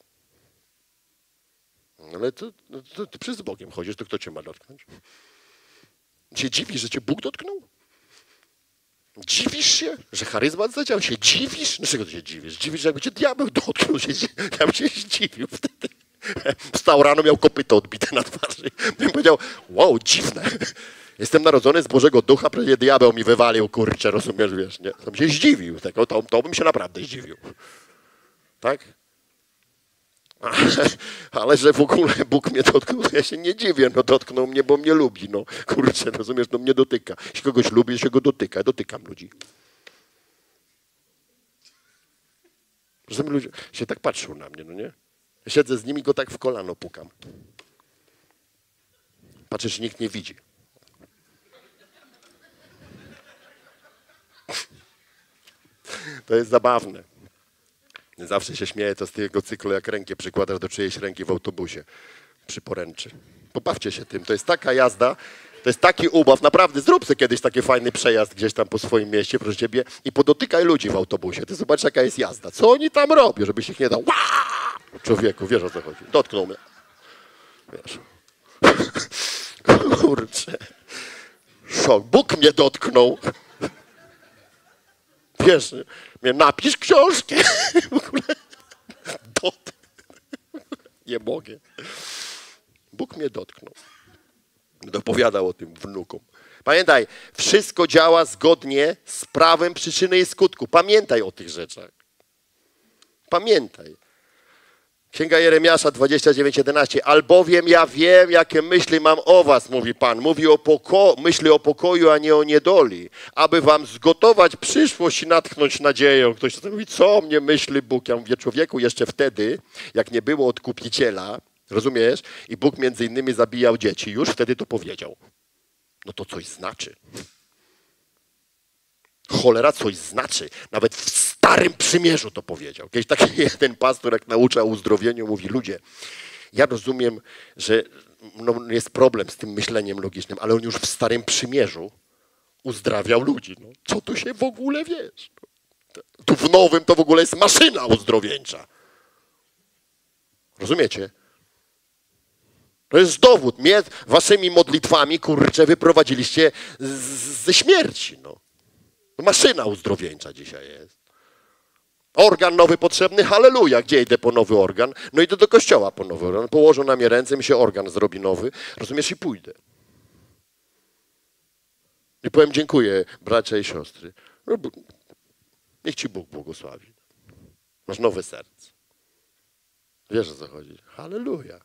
Ale to, to, to przez Bogiem chodzisz, to kto cię ma dotknąć? Się dziwisz, że cię Bóg dotknął? Dziwisz się, że charyzmat zadział? Się dziwisz? Dlaczego ty się dziwisz? Dziwisz, że jakby cię diabeł dotknął, się, ja bym się zdziwił wtedy. Wstał rano, miał kopyto odbite na twarzy. Bym powiedział, wow, dziwne. Jestem narodzony z Bożego Ducha, przecież diabeł mi wywalił, kurczę, rozumiesz, wiesz, nie? To bym się zdziwił, tego, to, to bym się naprawdę zdziwił. Tak? Ale, ale że w ogóle Bóg mnie dotknął, ja się nie dziwię, no dotknął mnie, bo mnie lubi, no kurczę, rozumiesz, no mnie dotyka. Jeśli kogoś lubię, się go dotyka, ja dotykam ludzi. Rozumiem, ludzie się tak patrzą na mnie, no nie? Ja siedzę z nimi, go tak w kolano pukam. Patrzę, czy nikt nie widzi. To jest zabawne. Zawsze się śmieję to z tego cyklu, jak rękę przykładasz do czyjejś ręki w autobusie przy poręczy. Pobawcie się tym. To jest taka jazda, to jest taki ubaw. Naprawdę, zrób sobie kiedyś taki fajny przejazd gdzieś tam po swoim mieście, proszę ciebie, i podotykaj ludzi w autobusie. Ty zobacz, jaka jest jazda. Co oni tam robią, żeby się ich nie dał. Człowieku, wiesz, o co chodzi. Dotknął mnie. Wiesz. Kurczę. Szok. Bóg mnie dotknął. Wiesz, mnie napisz książkę. W ogóle. Dot. Nie mogę. Bóg mnie dotknął. Dopowiadał o tym wnukom. Pamiętaj, wszystko działa zgodnie z prawem przyczyny i skutku. Pamiętaj o tych rzeczach. Pamiętaj. Księga Jeremiasza dwadzieścia dziewięć, jedenaście. Albowiem ja wiem, jakie myśli mam o was, mówi Pan. Mówi o poko- myśli o pokoju, a nie o niedoli. Aby wam zgotować przyszłość i natchnąć nadzieją. Ktoś mówi, co mnie myśli Bóg? Ja mówię, człowieku, jeszcze wtedy, jak nie było odkupiciela, rozumiesz? I Bóg między innymi zabijał dzieci. Już wtedy to powiedział. No to coś znaczy. Cholera coś znaczy. Nawet w Starym Przymierzu to powiedział. Kiedyś taki jeden pastor, jak naucza o uzdrowieniu, mówi, ludzie, ja rozumiem, że no, jest problem z tym myśleniem logicznym, ale on już w Starym Przymierzu uzdrawiał ludzi. No, co tu się w ogóle wiesz? Tu w Nowym to w ogóle jest maszyna uzdrowieńcza. Rozumiecie? To jest dowód. Mnie waszymi modlitwami, kurczę, wyprowadziliście z, ze śmierci. No. Maszyna uzdrowieńcza dzisiaj jest. Organ nowy potrzebny, halleluja. Gdzie idę po nowy organ? No idę do kościoła po nowy organ. Położą na mnie ręce, mi się organ zrobi nowy. Rozumiesz? I pójdę. I powiem dziękuję, bracia i siostry. Niech ci Bóg błogosławi. Masz nowe serce. Wiesz, o co chodzi? Halleluja.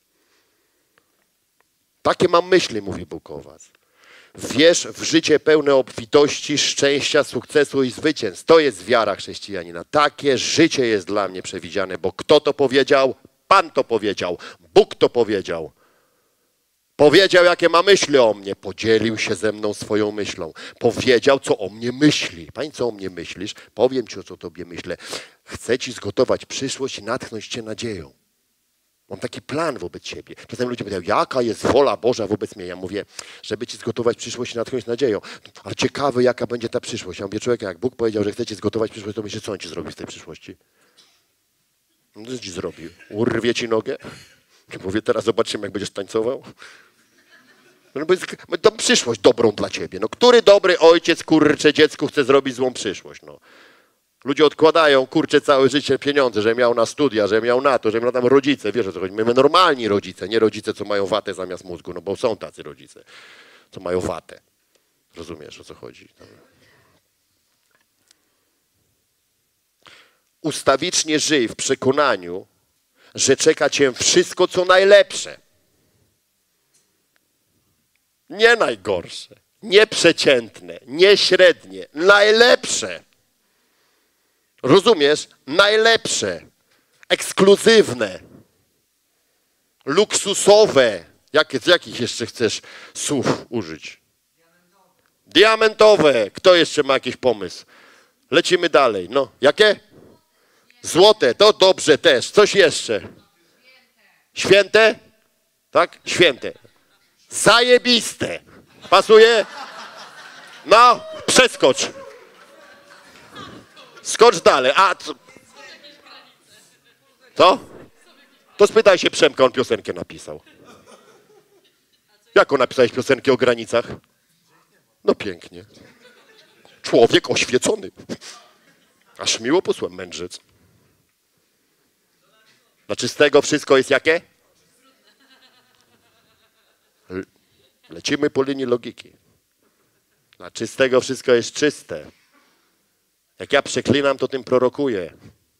Takie mam myśli, mówi Bóg o was. Wierz w życie pełne obfitości, szczęścia, sukcesu i zwycięstw. To jest wiara chrześcijanina. Takie życie jest dla mnie przewidziane, bo kto to powiedział? Pan to powiedział. Bóg to powiedział. Powiedział, jakie ma myśli o mnie. Podzielił się ze mną swoją myślą. Powiedział, co o mnie myśli. Panie, co o mnie myślisz? Powiem ci, o co tobie myślę. Chcę ci zgotować przyszłość i natchnąć cię nadzieją. Mam taki plan wobec ciebie. Czasem ludzie pytają, jaka jest wola Boża wobec mnie? Ja mówię, żeby ci zgotować przyszłość i natchnąć nadzieją. Ale ciekawe, jaka będzie ta przyszłość. Ja mówię, człowiek, jak Bóg powiedział, że chce ci zgotować przyszłość, to myślisz, co on ci zrobi w tej przyszłości? No co ci zrobił? Urwie ci nogę? Ja mówię, teraz zobaczymy, jak będziesz tańcował. No bo jest to przyszłość dobrą dla ciebie. No, który dobry ojciec, kurczę, dziecku chce zrobić złą przyszłość? No. Ludzie odkładają, kurczę, całe życie pieniądze, że miał na studia, że miał na to, że miał tam rodzice. Wiesz o co chodzi? My normalni rodzice, nie rodzice, co mają watę zamiast mózgu, no bo są tacy rodzice, co mają watę. Rozumiesz, o co chodzi? Ustawicznie żyj w przekonaniu, że czeka cię wszystko, co najlepsze. Nie najgorsze, nie przeciętne, nie średnie, najlepsze. Rozumiesz? Najlepsze, ekskluzywne, luksusowe. Jakie, z jakich jeszcze chcesz słów użyć? Diamentowe. Diamentowe. Kto jeszcze ma jakiś pomysł? Lecimy dalej. No, jakie? Złote. To dobrze też. Coś jeszcze? Święte? Tak? Święte. Zajebiste. Pasuje? No, przeskocz. Skocz dalej. A co? Co? To spytaj się Przemka, on piosenkę napisał. Jaką napisałeś piosenkę o granicach? No pięknie. Człowiek oświecony. Aż miło posłem mędrzec. Dla czystego wszystko jest jakie? Lecimy po linii logiki. Dla czystego wszystko jest czyste. Jak ja przeklinam, to tym prorokuję.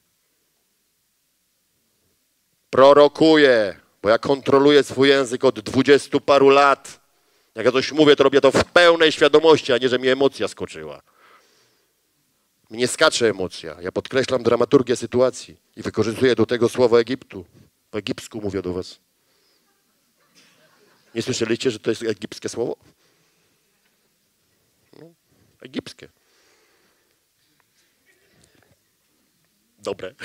Prorokuję, bo ja kontroluję swój język od dwudziestu paru lat. Jak ja coś mówię, to robię to w pełnej świadomości, a nie, że mi emocja skoczyła. Mnie skacze emocja. Ja podkreślam dramaturgię sytuacji i wykorzystuję do tego słowo Egiptu. Po egipsku mówię do was. Nie słyszeliście, że to jest egipskie słowo? No, egipskie. Dobre.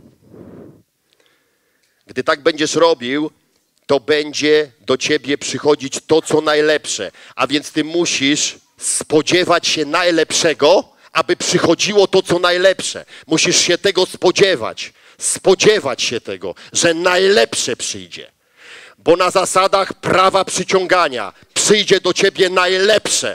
Gdy tak będziesz robił, to będzie do ciebie przychodzić to, co najlepsze. A więc ty musisz spodziewać się najlepszego, aby przychodziło to, co najlepsze. Musisz się tego spodziewać. Spodziewać się tego, że najlepsze przyjdzie. Bo na zasadach prawa przyciągania przyjdzie do ciebie najlepsze.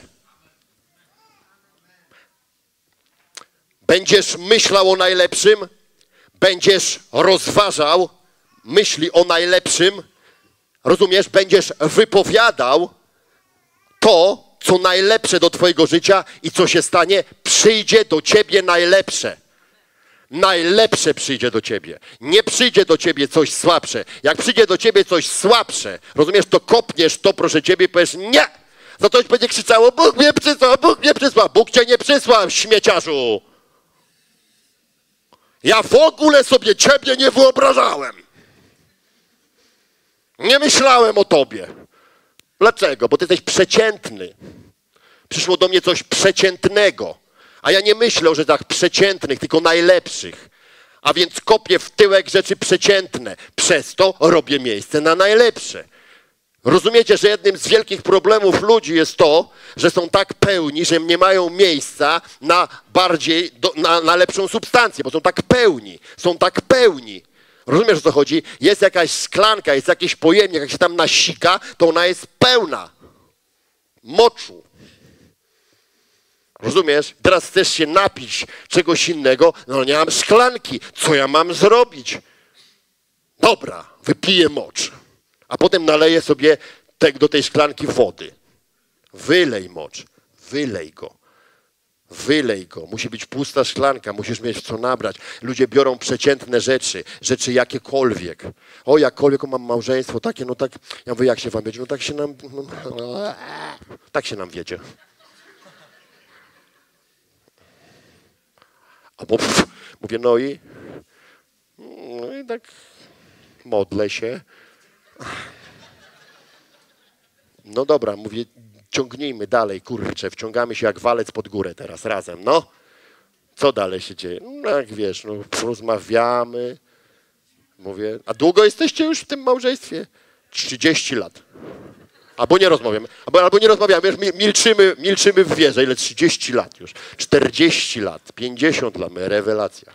Będziesz myślał o najlepszym, będziesz rozważał myśli o najlepszym, rozumiesz, będziesz wypowiadał to, co najlepsze do twojego życia i co się stanie, przyjdzie do ciebie najlepsze. Najlepsze przyjdzie do ciebie. Nie przyjdzie do ciebie coś słabsze. Jak przyjdzie do ciebie coś słabsze, rozumiesz, to kopniesz to, proszę ciebie, i powiesz nie. Za to będzie krzyczało, Bóg mnie przysłał, Bóg mnie przysłał. Bóg cię nie przysłał, śmieciarzu. Ja w ogóle sobie ciebie nie wyobrażałem. Nie myślałem o tobie. Dlaczego? Bo ty jesteś przeciętny. Przyszło do mnie coś przeciętnego. A ja nie myślę o rzeczach przeciętnych, tylko najlepszych. A więc kopię w tyłek rzeczy przeciętne. Przez to robię miejsce na najlepsze. Rozumiecie, że jednym z wielkich problemów ludzi jest to, że są tak pełni, że nie mają miejsca na bardziej, do, na, na lepszą substancję, bo są tak pełni, są tak pełni. Rozumiesz, o co chodzi? Jest jakaś szklanka, jest jakiś pojemnik, jak się tam nasika, to ona jest pełna moczu. Rozumiesz? Teraz chcesz się napić czegoś innego, no nie mam szklanki. Co ja mam zrobić? Dobra, wypiję mocz. A potem naleję sobie te, do tej szklanki wody. Wylej mocz. Wylej go. Wylej go. Musi być pusta szklanka, musisz mieć w co nabrać. Ludzie biorą przeciętne rzeczy, rzeczy jakiekolwiek. O, jakkolwiek mam małżeństwo, takie, no tak. Ja mówię, jak się wam wiedzie? No tak się nam, no, tak się nam wiedzie. A bo, pff, mówię, no i, no i tak modlę się. No dobra, mówię, ciągnijmy dalej, kurczę, wciągamy się jak walec pod górę teraz razem, no. Co dalej się dzieje? No jak wiesz, no rozmawiamy. Mówię, a długo jesteście już w tym małżeństwie? trzydzieści lat. Albo nie rozmawiamy, albo, albo nie rozmawiamy, wiesz, milczymy, milczymy w wierze, ile trzydzieści lat już, czterdzieści lat, pięćdziesiąt lat, rewelacja.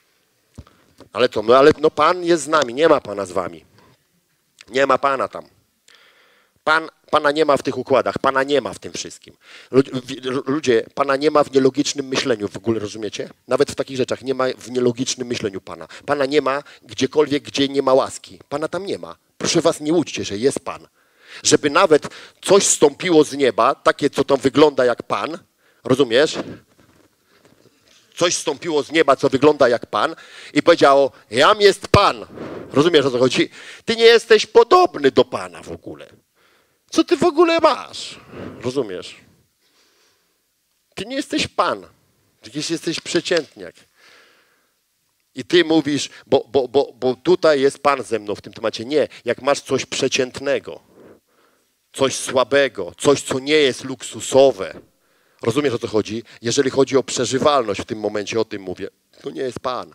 Ale co, no ale no Pan jest z nami, nie ma Pana z wami. Nie ma Pana tam. Pan, Pana nie ma w tych układach, Pana nie ma w tym wszystkim. Ludzie, Pana nie ma w nielogicznym myśleniu, w ogóle rozumiecie? Nawet w takich rzeczach nie ma w nielogicznym myśleniu Pana. Pana nie ma gdziekolwiek, gdzie nie ma łaski. Pana tam nie ma. Proszę was, nie łudźcie, że jest Pan. Żeby nawet coś zstąpiło z nieba, takie, co tam wygląda jak Pan, rozumiesz? Coś zstąpiło z nieba, co wygląda jak Pan i powiedziało, jam jest Pan. Rozumiesz, o co chodzi? Ty nie jesteś podobny do Pana w ogóle. Co ty w ogóle masz? Rozumiesz? Ty nie jesteś Pan. Ty jesteś przeciętniak. I ty mówisz, bo, bo, bo, bo tutaj jest Pan ze mną w tym temacie. Nie, jak masz coś przeciętnego, coś słabego, coś, co nie jest luksusowe. Rozumiesz, o co chodzi? Jeżeli chodzi o przeżywalność w tym momencie, o tym mówię, to nie jest Pan.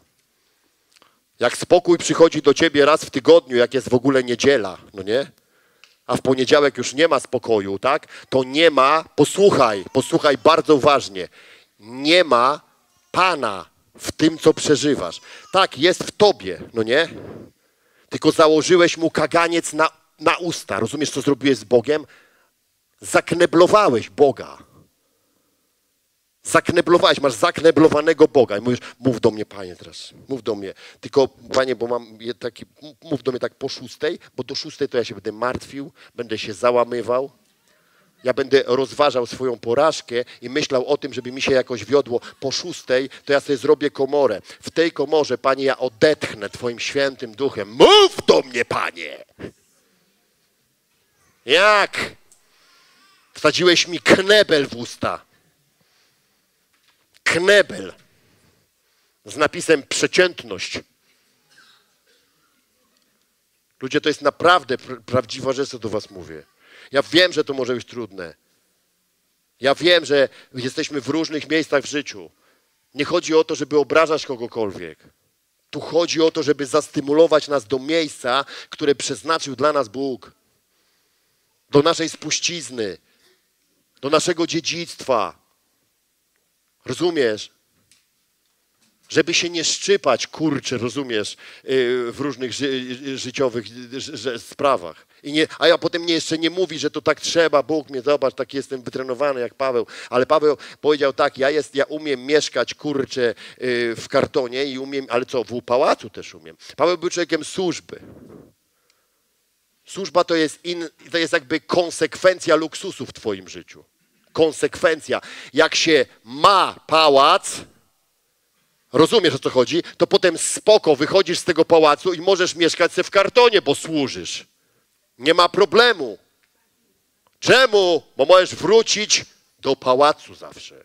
Jak spokój przychodzi do ciebie raz w tygodniu, jak jest w ogóle niedziela, no nie? A w poniedziałek już nie ma spokoju, tak? To nie ma, posłuchaj, posłuchaj bardzo uważnie, nie ma Pana w tym, co przeżywasz. Tak, jest w tobie, no nie? Tylko założyłeś mu kaganiec na, na usta. Rozumiesz, co zrobiłeś z Bogiem? Zakneblowałeś Boga. Zakneblowałeś, masz zakneblowanego Boga. I mówisz, mów do mnie, Panie, teraz. Mów do mnie. Tylko, Panie, bo mam taki, mów do mnie tak po szóstej, bo do szóstej to ja się będę martwił, będę się załamywał. Ja będę rozważał swoją porażkę i myślał o tym, żeby mi się jakoś wiodło. Po szóstej to ja sobie zrobię komorę. W tej komorze, Panie, ja odetchnę Twoim świętym duchem. Mów do mnie, Panie! Jak? Wsadziłeś mi knebel w usta. Knebel. Z napisem przeciętność. Ludzie, to jest naprawdę pr- prawdziwa rzecz, co do was mówię. Ja wiem, że to może być trudne. Ja wiem, że jesteśmy w różnych miejscach w życiu. Nie chodzi o to, żeby obrażać kogokolwiek. Tu chodzi o to, żeby zastymulować nas do miejsca, które przeznaczył dla nas Bóg. Do naszej spuścizny. Do naszego dziedzictwa. Rozumiesz? Żeby się nie szczypać, kurczę, rozumiesz, w różnych ży- życiowych sprawach. I nie, a ja potem mnie jeszcze nie mówi, że to tak trzeba, Bóg mnie, zobacz, tak jestem wytrenowany jak Paweł. Ale Paweł powiedział tak, ja, jest, ja umiem mieszkać, kurczę, w kartonie i umiem, ale co, w pałacu też umiem. Paweł był człowiekiem służby. Służba to jest, in, to jest jakby konsekwencja luksusu w twoim życiu. Konsekwencja. Jak się ma pałac, rozumiesz, o co chodzi, to potem spoko wychodzisz z tego pałacu i możesz mieszkać sobie w kartonie, bo służysz. Nie ma problemu. Czemu? Bo możesz wrócić do pałacu zawsze.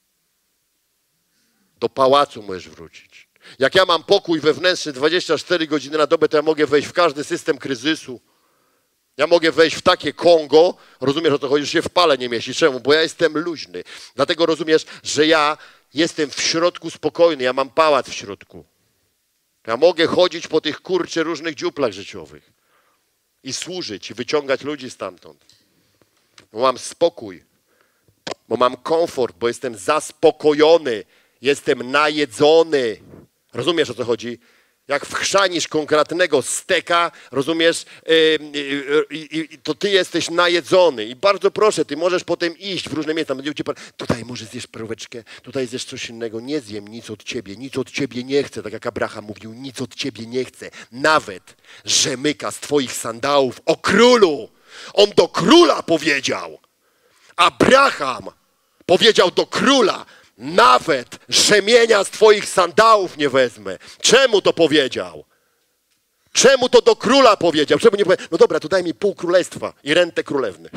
Do pałacu możesz wrócić. Jak ja mam pokój wewnętrzny dwadzieścia cztery godziny na dobę, to ja mogę wejść w każdy system kryzysu. Ja mogę wejść w takie Kongo, rozumiesz, o to chodzi, że się w pale nie mieści. Czemu? Bo ja jestem luźny. Dlatego rozumiesz, że ja jestem w środku spokojny, ja mam pałac w środku. Ja mogę chodzić po tych, kurczę, różnych dziuplach życiowych i służyć, i wyciągać ludzi stamtąd. Bo mam spokój, bo mam komfort, bo jestem zaspokojony, jestem najedzony. Rozumiesz, o co chodzi? Jak wchrzanisz konkretnego steka, rozumiesz, yy, yy, yy, to ty jesteś najedzony. I bardzo proszę, ty możesz potem iść w różne miejsca. Będzie cię, tutaj może zjesz perłeczkę, tutaj zjesz coś innego. Nie zjem nic od ciebie, nic od ciebie nie chcę. Tak jak Abraham mówił, nic od ciebie nie chcę. Nawet rzemyka z twoich sandałów o królu. On do króla powiedział. Abraham powiedział do króla. Nawet rzemienia z twoich sandałów nie wezmę. Czemu to powiedział? Czemu to do króla powiedział? Czemu nie powiedział? No dobra, to daj mi pół królestwa i rentę królewny.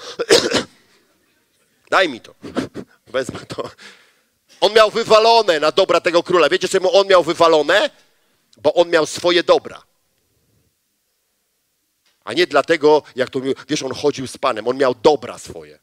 Daj mi to. Wezmę to. On miał wywalone na dobra tego króla. Wiecie, czemu on miał wywalone? Bo on miał swoje dobra. A nie dlatego, jak to, wiesz, on chodził z Panem, on miał dobra swoje.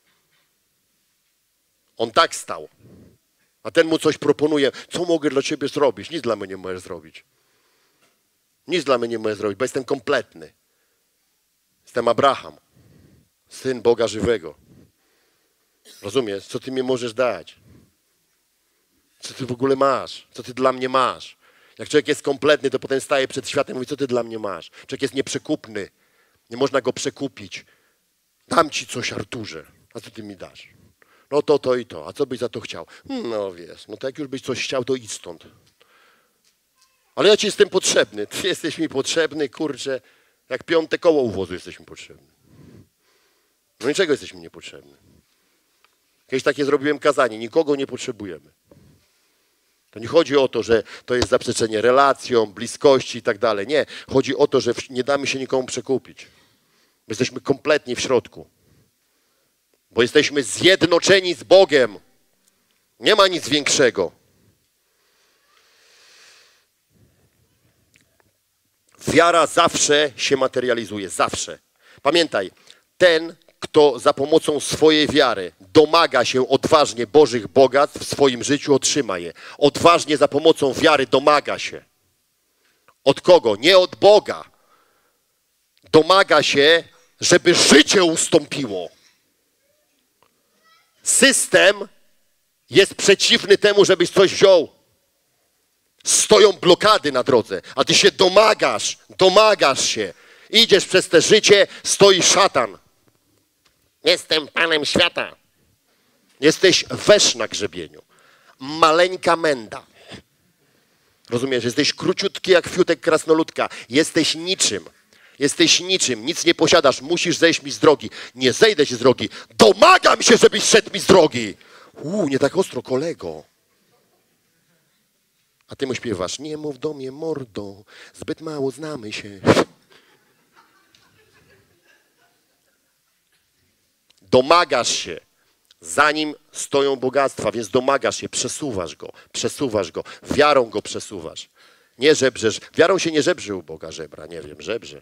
On tak stał. A ten mu coś proponuje. Co mogę dla ciebie zrobić? Nic dla mnie nie możesz zrobić. Nic dla mnie nie możesz zrobić, bo jestem kompletny. Jestem Abraham, syn Boga żywego. Rozumiesz? Co ty mi możesz dać? Co ty w ogóle masz? Co ty dla mnie masz? Jak człowiek jest kompletny, to potem staje przed światem i mówi, co ty dla mnie masz? Człowiek jest nieprzekupny. Nie można go przekupić. Dam ci coś, Arturze. A co ty mi dasz? No to, to i to. A co byś za to chciał? No wiesz, no to jak już byś coś chciał, to idź stąd. Ale ja ci jestem potrzebny. Ty jesteś mi potrzebny, kurczę. Jak piąte koło u wozu jesteś mi potrzebny. No niczego jesteś mi niepotrzebny. Kiedyś takie zrobiłem kazanie. Nikogo nie potrzebujemy. To nie chodzi o to, że to jest zaprzeczenie relacjom, bliskości i tak dalej. Nie. Chodzi o to, że nie damy się nikomu przekupić. Jesteśmy kompletnie w środku. Bo jesteśmy zjednoczeni z Bogiem. Nie ma nic większego. Wiara zawsze się materializuje. Zawsze. Pamiętaj, ten, kto za pomocą swojej wiary domaga się odważnie Bożych bogactw w swoim życiu, otrzyma je. Odważnie za pomocą wiary domaga się. Od kogo? Nie od Boga. Domaga się, żeby życie ustąpiło. System jest przeciwny temu, żebyś coś wziął. Stoją blokady na drodze, a ty się domagasz, domagasz się. Idziesz przez te życie, stoi szatan. Jestem panem świata. Jesteś wesz na grzebieniu. Maleńka menda. Rozumiesz? Jesteś króciutki jak fiutek krasnoludka. Jesteś niczym. Jesteś niczym. Nic nie posiadasz. Musisz zejść mi z drogi. Nie zejdę ci z drogi. Domagam się, żebyś szedł mi z drogi. Uuu, nie tak ostro, kolego. A ty mu śpiewasz. Nie mów do mnie, mordo. Zbyt mało znamy się. Domagasz się, zanim stoją bogactwa, więc domagasz się, przesuwasz go, przesuwasz go, wiarą go przesuwasz. Nie żebrzesz, wiarą się nie żebrzy u Boga żebra, nie wiem, żebrze.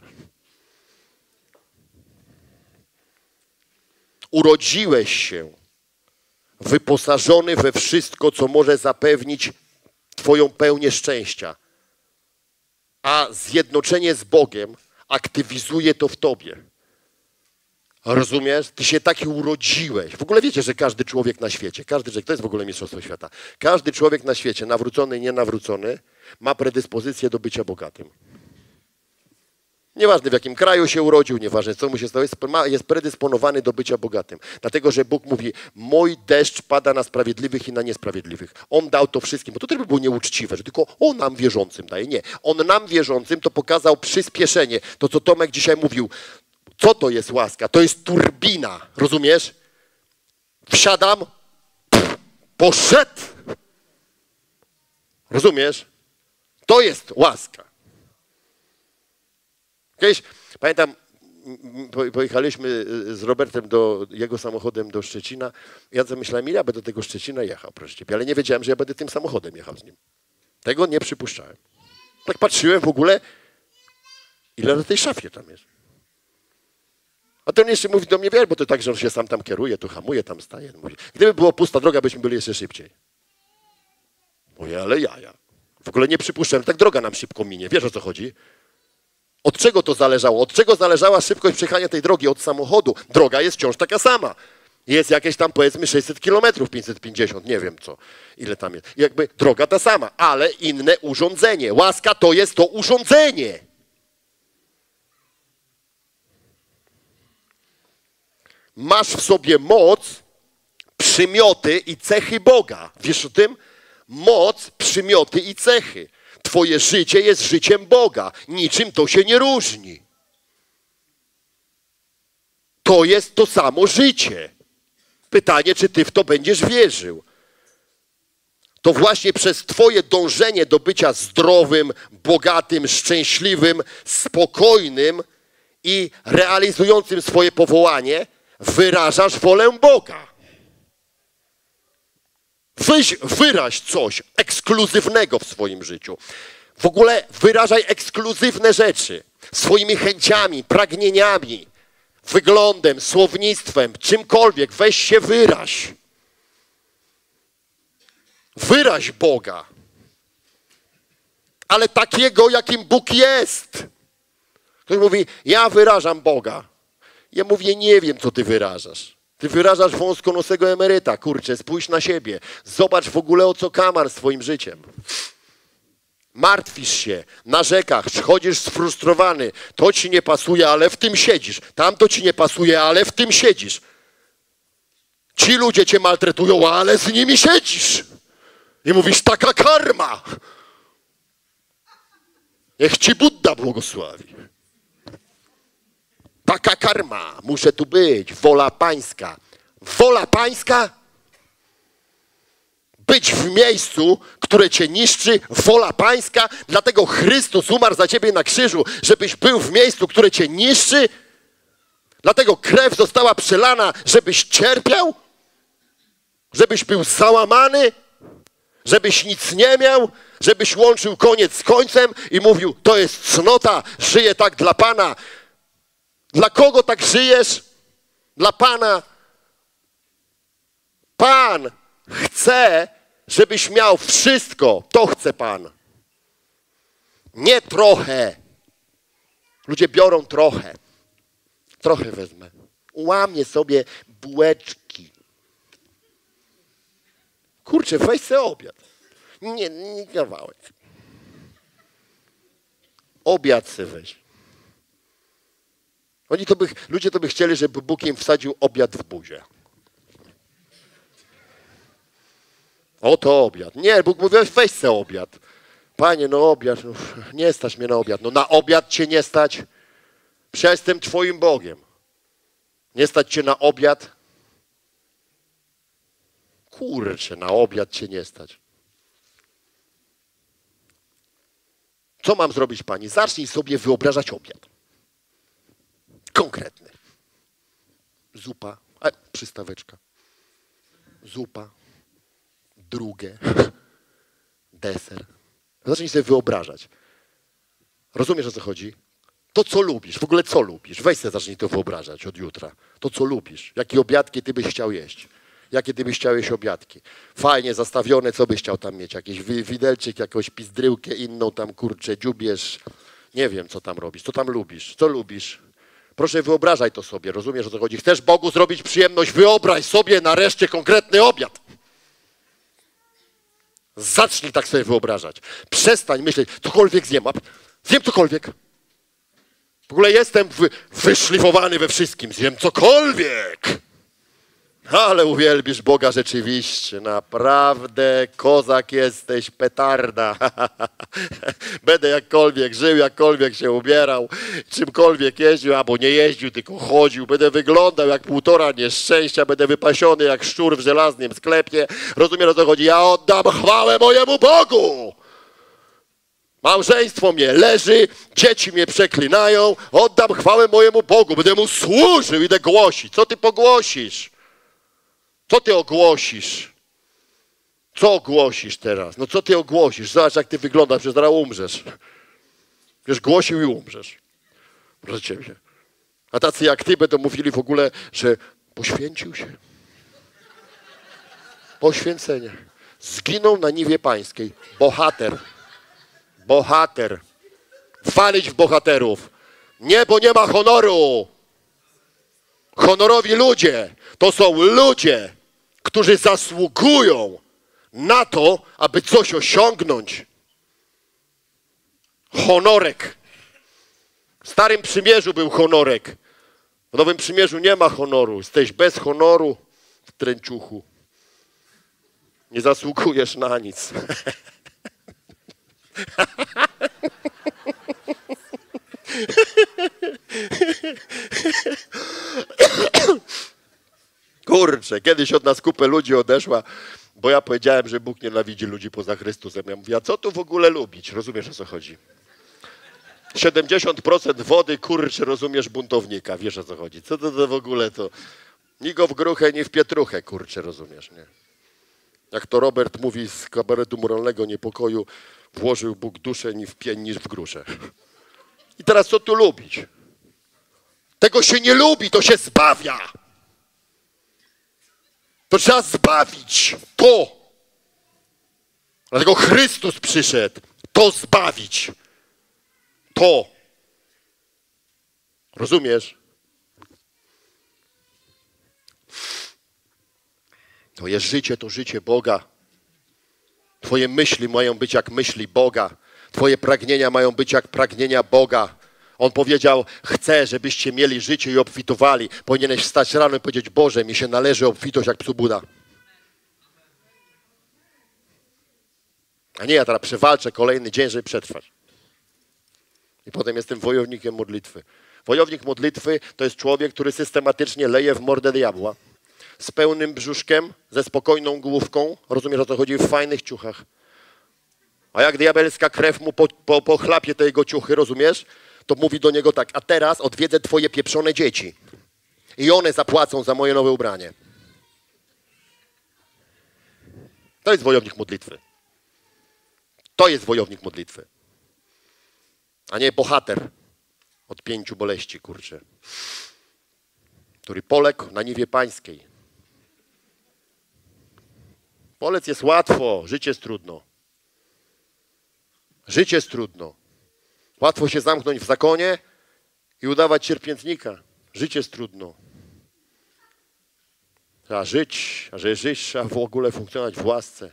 Urodziłeś się wyposażony we wszystko, co może zapewnić twoją pełnię szczęścia, a zjednoczenie z Bogiem aktywizuje to w tobie. Rozumiesz? Ty się taki urodziłeś. W ogóle wiecie, że każdy człowiek na świecie, każdy człowiek, to jest w ogóle mistrzostwo świata, każdy człowiek na świecie, nawrócony i nienawrócony, ma predyspozycję do bycia bogatym. Nieważne w jakim kraju się urodził, nieważne co mu się stało, jest, jest predysponowany do bycia bogatym. Dlatego, że Bóg mówi, mój deszcz pada na sprawiedliwych i na niesprawiedliwych. On dał to wszystkim, bo to też by było nieuczciwe, że tylko on nam wierzącym daje. Nie, on nam wierzącym to pokazał przyspieszenie. To, co Tomek dzisiaj mówił, co to jest łaska? To jest turbina, rozumiesz? Wsiadam, pff, poszedł. Rozumiesz? To jest łaska. Kiedyś, pamiętam, pojechaliśmy z Robertem do, jego samochodem do Szczecina. Ja zamyślałem, ile ja będę do tego Szczecina jechał, proszę ciebie, ale nie wiedziałem, że ja będę tym samochodem jechał z nim. Tego nie przypuszczałem. Tak patrzyłem w ogóle, ile na tej szafie tam jest. A ten jeszcze mówi do mnie, wiesz, bo to tak, że on się sam tam kieruje, tu hamuje, tam staje. Mówi, gdyby była pusta droga, byśmy byli jeszcze szybciej. Mówię, ale jaja. W ogóle nie przypuszczałem, tak droga nam szybko minie. Wiesz, o co chodzi? Od czego to zależało? Od czego zależała szybkość przejechania tej drogi? Od samochodu. Droga jest wciąż taka sama. Jest jakieś tam, powiedzmy, sześćset kilometrów, pięćset pięćdziesiąt, nie wiem co, ile tam jest. Jakby droga ta sama, ale inne urządzenie. Łaska to jest to urządzenie. Masz w sobie moc, przymioty i cechy Boga. Wiesz o tym? Moc, przymioty i cechy. Twoje życie jest życiem Boga. Niczym to się nie różni. To jest to samo życie. Pytanie, czy ty w to będziesz wierzył. To właśnie przez twoje dążenie do bycia zdrowym, bogatym, szczęśliwym, spokojnym i realizującym swoje powołanie wyrażasz wolę Boga. Weź, wyraź coś ekskluzywnego w swoim życiu. W ogóle wyrażaj ekskluzywne rzeczy swoimi chęciami, pragnieniami, wyglądem, słownictwem, czymkolwiek. Weź się wyraź. Wyraź Boga. Ale takiego, jakim Bóg jest. Ktoś mówi, ja wyrażam Boga. Ja mówię, nie wiem, co ty wyrażasz. Ty wyrażasz wąskonosego emeryta. Kurczę, spójrz na siebie. Zobacz w ogóle, o co kaman swoim życiem. Martwisz się, narzekasz, chodzisz sfrustrowany. To ci nie pasuje, ale w tym siedzisz. Tamto ci nie pasuje, ale w tym siedzisz. Ci ludzie cię maltretują, ale z nimi siedzisz. I mówisz, taka karma. Niech ci Budda błogosławi. Taka karma. Muszę tu być. Wola pańska. Wola pańska? Być w miejscu, które cię niszczy. Wola pańska? Dlatego Chrystus umarł za ciebie na krzyżu, żebyś był w miejscu, które cię niszczy? Dlatego krew została przelana, żebyś cierpiał? Żebyś był załamany? Żebyś nic nie miał? Żebyś łączył koniec z końcem i mówił, to jest cnota, żyję tak dla Pana. Dla kogo tak żyjesz? Dla Pana. Pan chce, żebyś miał wszystko. To chce Pan. Nie trochę. Ludzie biorą trochę. Trochę wezmę. Ułamię sobie bułeczki. Kurczę, weź sobie obiad. Nie, nie kawałek. Obiad sobie weź. Oni to by, ludzie to by chcieli, żeby Bóg im wsadził obiad w buzię. Oto obiad. Nie, Bóg mówi, weź sobie obiad. Panie, no obiad, no, nie stać mnie na obiad. No na obiad cię nie stać. Przecież ja jestem twoim Bogiem. Nie stać cię na obiad? Kurczę, na obiad cię nie stać. Co mam zrobić, Pani? Zacznij sobie wyobrażać obiad. Konkretny. Zupa, a, przystaweczka. Zupa. Drugie. Deser. Zacznij sobie wyobrażać. Rozumiesz, o co chodzi? To, co lubisz. W ogóle co lubisz? Weź sobie zacznij to wyobrażać od jutra. To, co lubisz. Jakie obiadki ty byś chciał jeść. Jakie ty byś chciał jeść obiadki. Fajnie zastawione, co byś chciał tam mieć. Jakiś widelczyk, jakąś pizdryłkę inną tam, kurczę, dziubiesz. Nie wiem, co tam robisz. Co tam lubisz? Co lubisz? Proszę, wyobrażaj to sobie. Rozumiesz, o co chodzi? Chcesz Bogu zrobić przyjemność? Wyobraź sobie nareszcie konkretny obiad. Zacznij tak sobie wyobrażać. Przestań myśleć, cokolwiek zjem. Zjem cokolwiek. W ogóle jestem wy, wyszlifowany we wszystkim. Zjem cokolwiek. Ale uwielbisz Boga rzeczywiście. Naprawdę kozak jesteś, petarda. Będę jakkolwiek żył, jakkolwiek się ubierał, czymkolwiek jeździł, albo nie jeździł, tylko chodził. Będę wyglądał jak półtora nieszczęścia, będę wypasiony jak szczur w żelaznym sklepie. Rozumiesz, o co chodzi? Ja oddam chwałę mojemu Bogu. Małżeństwo mnie leży, dzieci mnie przeklinają, oddam chwałę mojemu Bogu. Będę mu służył, idę głosić. Co ty pogłosisz? Co ty ogłosisz? Co ogłosisz teraz? No co ty ogłosisz? Zobacz, jak ty wyglądasz, przecież zaraz umrzesz. Przecież głosił i umrzesz. Proszę ciebie. A tacy jak ty będą mówili w ogóle, że poświęcił się. Poświęcenie. Zginął na niwie pańskiej. Bohater. Bohater. Walić w bohaterów. Nie, bo nie ma honoru. Honorowi ludzie to są ludzie, którzy zasługują na to, aby coś osiągnąć. Honorek. W Starym Przymierzu był honorek. W Nowym Przymierzu nie ma honoru. Jesteś bez honoru w tręciuchu. Nie zasługujesz na nic. Kurczę, kiedyś od nas kupę ludzi odeszła, bo ja powiedziałem, że Bóg nienawidzi ludzi poza Chrystusem. Ja mówię, a co tu w ogóle lubić? Rozumiesz, o co chodzi? siedemdziesiąt procent wody, kurczę, rozumiesz, buntownika. Wiesz, o co chodzi? Co to, to w ogóle to? Ni go w gruchę, ni w pietruchę, kurczę, rozumiesz, nie? Jak to Robert mówi z kabaretu Moralnego Niepokoju, włożył Bóg duszę ni w pień, niż w gruszę. I teraz co tu lubić? Tego się nie lubi, to się zbawia. To trzeba zbawić. To. Dlatego Chrystus przyszedł. To zbawić. To. Rozumiesz? Twoje życie to życie Boga. Twoje myśli mają być jak myśli Boga. Twoje pragnienia mają być jak pragnienia Boga. On powiedział, chcę, żebyście mieli życie i obfitowali. Powinieneś wstać rano i powiedzieć, Boże, mi się należy obfitość jak psu Buda. A nie, ja teraz przewalczę kolejny dzień, żeby przetrwać. I potem jestem wojownikiem modlitwy. Wojownik modlitwy to jest człowiek, który systematycznie leje w mordę diabła. Z pełnym brzuszkiem, ze spokojną główką, rozumiesz, o co chodzi, w fajnych ciuchach. A jak diabelska krew mu po, po, pochlapie te jego ciuchy, rozumiesz, to mówi do niego tak, a teraz odwiedzę twoje pieprzone dzieci i one zapłacą za moje nowe ubranie. To jest wojownik modlitwy. To jest wojownik modlitwy. A nie bohater od pięciu boleści, kurczę, który poległ na niwie pańskiej. Polec jest łatwo, życie jest trudno. Życie jest trudno. Łatwo się zamknąć w zakonie i udawać cierpiętnika. Życie jest trudno. Trzeba żyć, a że żyć, trzeba w ogóle funkcjonować w łasce.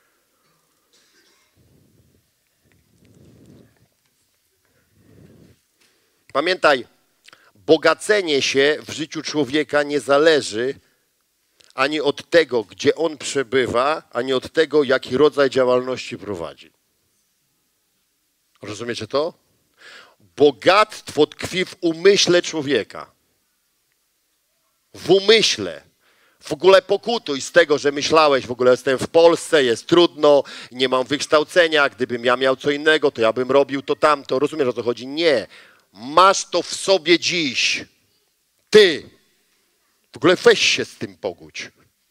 Pamiętaj, bogacenie się w życiu człowieka nie zależy ani od tego, gdzie on przebywa, ani od tego, jaki rodzaj działalności prowadzi. Rozumiecie to? Bogactwo tkwi w umyśle człowieka. W umyśle. W ogóle pokutuj z tego, że myślałeś, w ogóle jestem w Polsce, jest trudno, nie mam wykształcenia, gdybym ja miał co innego, to ja bym robił to tamto. Rozumiesz, o co chodzi? Nie. Masz to w sobie dziś. Ty. W ogóle weź się z tym pogódź.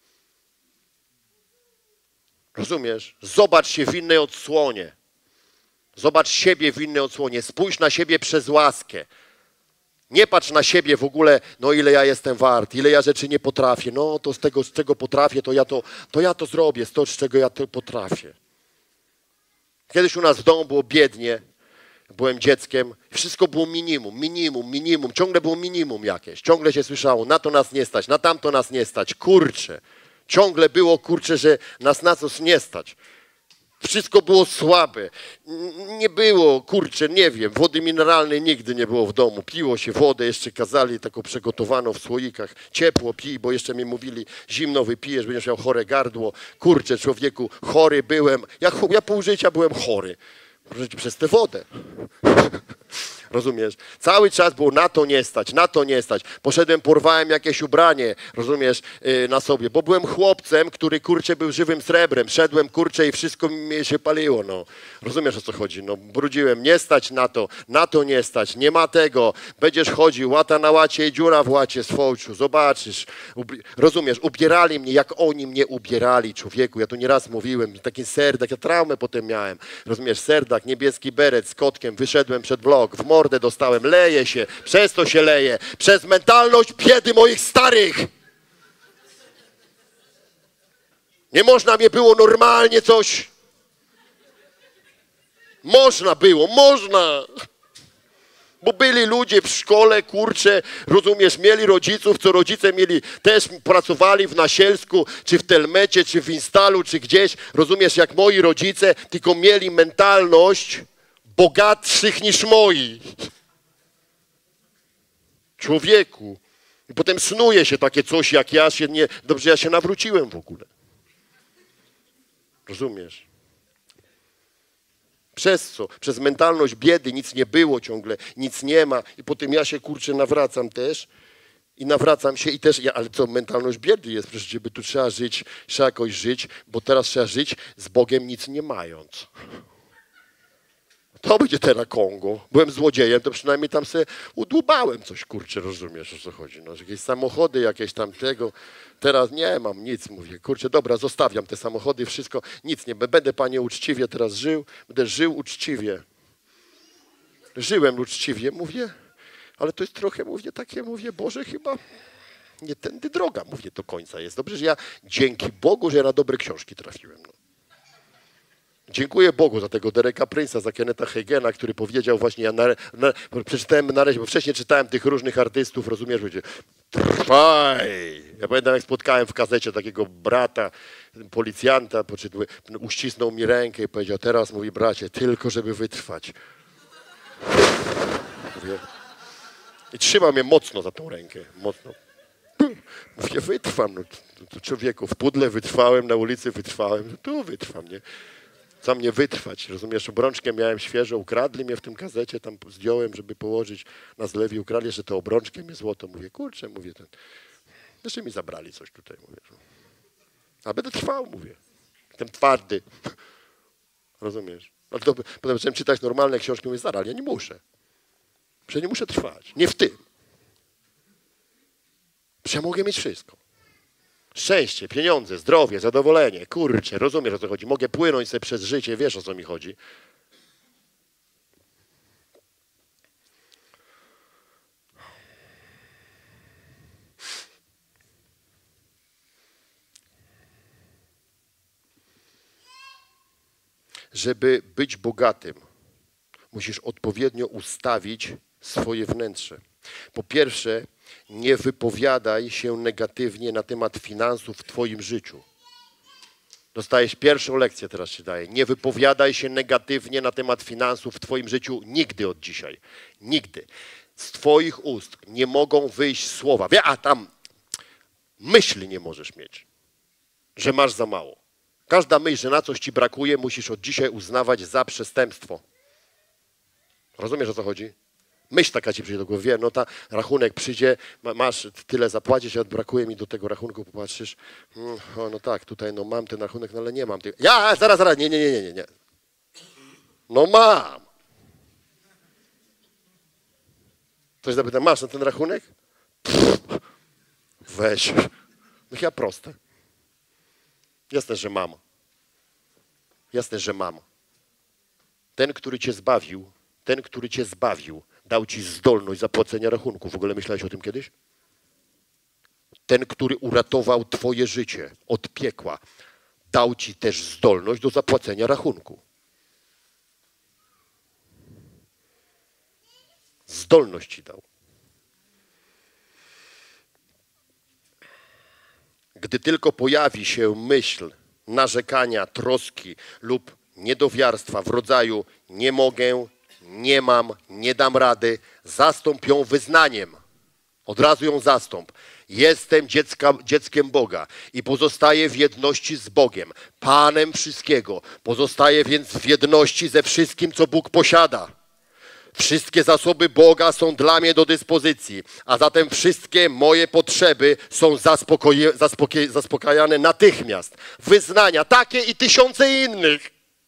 Rozumiesz? Zobacz się w innej odsłonie. Zobacz siebie w innej odsłonie. Spójrz na siebie przez łaskę. Nie patrz na siebie w ogóle, no ile ja jestem wart, ile ja rzeczy nie potrafię. No to z tego, z czego potrafię, to ja to, to ja to zrobię, z tego, z czego ja to potrafię. Kiedyś u nas w domu było biednie. Byłem dzieckiem, wszystko było minimum, minimum, minimum, ciągle było minimum jakieś, ciągle się słyszało, na to nas nie stać, na tamto nas nie stać, kurczę, ciągle było, kurczę, że nas na coś nie stać. Wszystko było słabe, nie było, kurczę, nie wiem, wody mineralnej nigdy nie było w domu, piło się wodę, jeszcze kazali taką przygotowaną w słoikach, ciepło pij, bo jeszcze mi mówili, zimno wypijesz, będziesz miał chore gardło, kurczę, człowieku, chory byłem, ja, ja pół życia byłem chory. Przez tę wodę. Rozumiesz? Cały czas było na to nie stać, na to nie stać. Poszedłem, porwałem jakieś ubranie, rozumiesz, yy, na sobie, bo byłem chłopcem, który, kurczę, był żywym srebrem. Szedłem, kurczę, i wszystko mi się paliło, no. Rozumiesz, o co chodzi? No, brudziłem, nie stać na to, na to nie stać, nie ma tego. Będziesz chodził, łata na łacie i dziura w łacie z fołczu, zobaczysz. Ubie rozumiesz, ubierali mnie, jak oni mnie ubierali, człowieku. Ja to nieraz mówiłem, taki serdak, ja traumę potem miałem. Rozumiesz, serdak, niebieski beret z kotkiem, wyszedłem przed blok, w mordę dostałem, leję się, przez to się leję, przez mentalność biedy moich starych. Nie można mnie było normalnie coś. Można było, można. Bo byli ludzie w szkole, kurczę, rozumiesz, mieli rodziców, co rodzice mieli, też pracowali w Nasielsku, czy w Telmecie, czy w Instalu, czy gdzieś, rozumiesz, jak moi rodzice, tylko mieli mentalność bogatszych niż moi. Człowieku. I potem snuje się takie coś, jak ja się nie... Dobrze, ja się nawróciłem w ogóle. Rozumiesz? Przez co? Przez mentalność biedy, nic nie było ciągle, nic nie ma. I potem ja się, kurczę, nawracam też. I nawracam się i też, ja, ale co, mentalność biedy jest? Przecież, żeby tu trzeba żyć, trzeba jakoś żyć, bo teraz trzeba żyć z Bogiem nic nie mając. To będzie teraz Kongo. Byłem złodziejem, to przynajmniej tam sobie udłubałem coś, kurczę, rozumiesz, o co chodzi. No, jakieś samochody, jakieś tam tego. Teraz nie mam nic, mówię, kurczę, dobra, zostawiam te samochody, wszystko, nic nie, będę, panie, uczciwie teraz żył, będę żył uczciwie. Żyłem uczciwie, mówię, ale to jest trochę, mówię, takie, mówię, Boże, chyba nie tędy droga, mówię, do końca jest. Dobrze, że ja, dzięki Bogu, że ja na dobre książki trafiłem. No. Dziękuję Bogu za tego Dereka Prince'a, za Kennetha Hagena, który powiedział właśnie, ja na, na, przeczytałem na razie, bo wcześniej czytałem tych różnych artystów, rozumiesz, ludzie, trwaj. Ja pamiętam, jak spotkałem w gazecie takiego brata, policjanta, uścisnął mi rękę i powiedział, teraz, mówi, bracie, tylko żeby wytrwać. Mówię, i trzymał mnie mocno za tą rękę, mocno. Mówię, wytrwam, no, to człowieku, w pudle wytrwałem, na ulicy wytrwałem, no tu wytrwam, nie? Co mnie wytrwać, rozumiesz, obrączkę miałem świeżo, ukradli mnie w tym gazecie, tam zdjąłem, żeby położyć na zlewie, ukradli jeszcze tę obrączkę, mnie złoto, mówię, kurczę, mówię, ten, jeszcze mi zabrali coś tutaj, mówię, a będę trwał, mówię, jestem twardy, rozumiesz, ale to, potem zacząłem czytać normalne książki, mówię, zaraz, ja nie muszę, przecież nie muszę trwać, nie w tym, przecież ja mogę mieć wszystko. Szczęście, pieniądze, zdrowie, zadowolenie, kurczę, rozumiesz, o co chodzi. Mogę płynąć sobie przez życie, wiesz, o co mi chodzi. Żeby być bogatym, musisz odpowiednio ustawić swoje wnętrze. Po pierwsze, nie wypowiadaj się negatywnie na temat finansów w twoim życiu. Dostajesz pierwszą lekcję, teraz ci daję. Nie wypowiadaj się negatywnie na temat finansów w twoim życiu nigdy od dzisiaj. Nigdy. Z twoich ust nie mogą wyjść słowa. A tam myśli nie możesz mieć, że masz za mało. Każda myśl, że na coś ci brakuje, musisz od dzisiaj uznawać za przestępstwo. Rozumiesz, o co chodzi? Myśl taka ci przyjdzie do głowy, wie, no ta rachunek przyjdzie, masz tyle zapłacić, a brakuje mi do tego rachunku, popatrzysz, hmm, o, no tak, tutaj no mam ten rachunek, no ale nie mam tego. Ja, zaraz, zaraz, nie, nie, nie, nie, nie. No mam. Ktoś zapyta, masz na ten rachunek? Pff, weź. No ja proste. Jasne, że mam. Jasne, że mam. Ten, który cię zbawił, ten, który cię zbawił, dał ci zdolność zapłacenia rachunku. W ogóle myślałeś o tym kiedyś? Ten, który uratował twoje życie od piekła, dał ci też zdolność do zapłacenia rachunku. Zdolność ci dał. Gdy tylko pojawi się myśl narzekania, troski lub niedowiarstwa w rodzaju nie mogę, nie mam, nie dam rady, zastąp ją wyznaniem. Od razu ją zastąp. Jestem dziecka, dzieckiem Boga i pozostaję w jedności z Bogiem, Panem wszystkiego. Pozostaję więc w jedności ze wszystkim, co Bóg posiada. Wszystkie zasoby Boga są dla mnie do dyspozycji, a zatem wszystkie moje potrzeby są zaspokoje, zaspokoje, zaspokajane natychmiast. Wyznania takie i tysiące innych.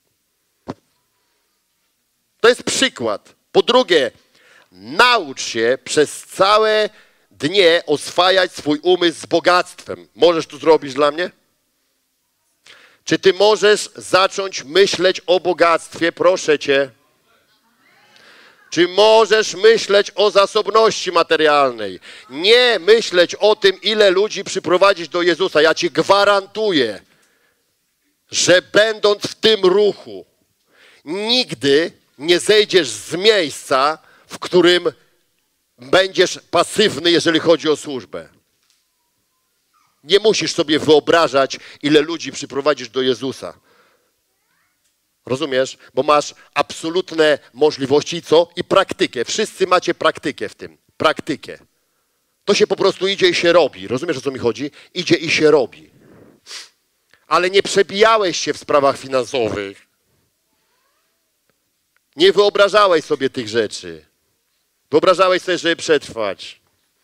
To jest przykład. Po drugie, naucz się przez całe dnie oswajać swój umysł z bogactwem. Możesz to zrobić dla mnie? Czy ty możesz zacząć myśleć o bogactwie? Proszę cię. Czy możesz myśleć o zasobności materialnej? Nie myśleć o tym, ile ludzi przyprowadzić do Jezusa. Ja ci gwarantuję, że będąc w tym ruchu, nigdy nie zejdziesz z miejsca, w którym będziesz pasywny, jeżeli chodzi o służbę. Nie musisz sobie wyobrażać, ile ludzi przyprowadzisz do Jezusa. Rozumiesz? Bo masz absolutne możliwości i co? I praktykę. Wszyscy macie praktykę w tym. Praktykę. To się po prostu idzie i się robi. Rozumiesz, o co mi chodzi? Idzie i się robi. Ale nie przebijałeś się w sprawach finansowych. Nie wyobrażałeś sobie tych rzeczy. Wyobrażałeś sobie, żeby przetrwać.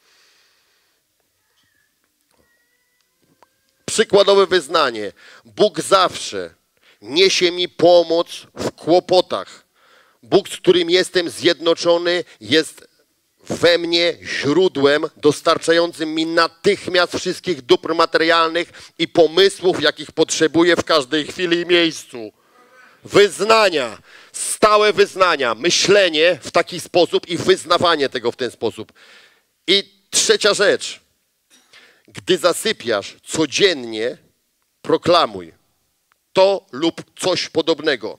Przykładowe wyznanie. Bóg zawsze niesie mi pomoc w kłopotach, Bóg, z którym jestem zjednoczony, jest we mnie źródłem dostarczającym mi natychmiast wszystkich dóbr materialnych i pomysłów, jakich potrzebuję w każdej chwili i miejscu. Wyznania, stałe wyznania, myślenie w taki sposób i wyznawanie tego w ten sposób. I trzecia rzecz. Gdy zasypiasz, codziennie proklamuj to lub coś podobnego.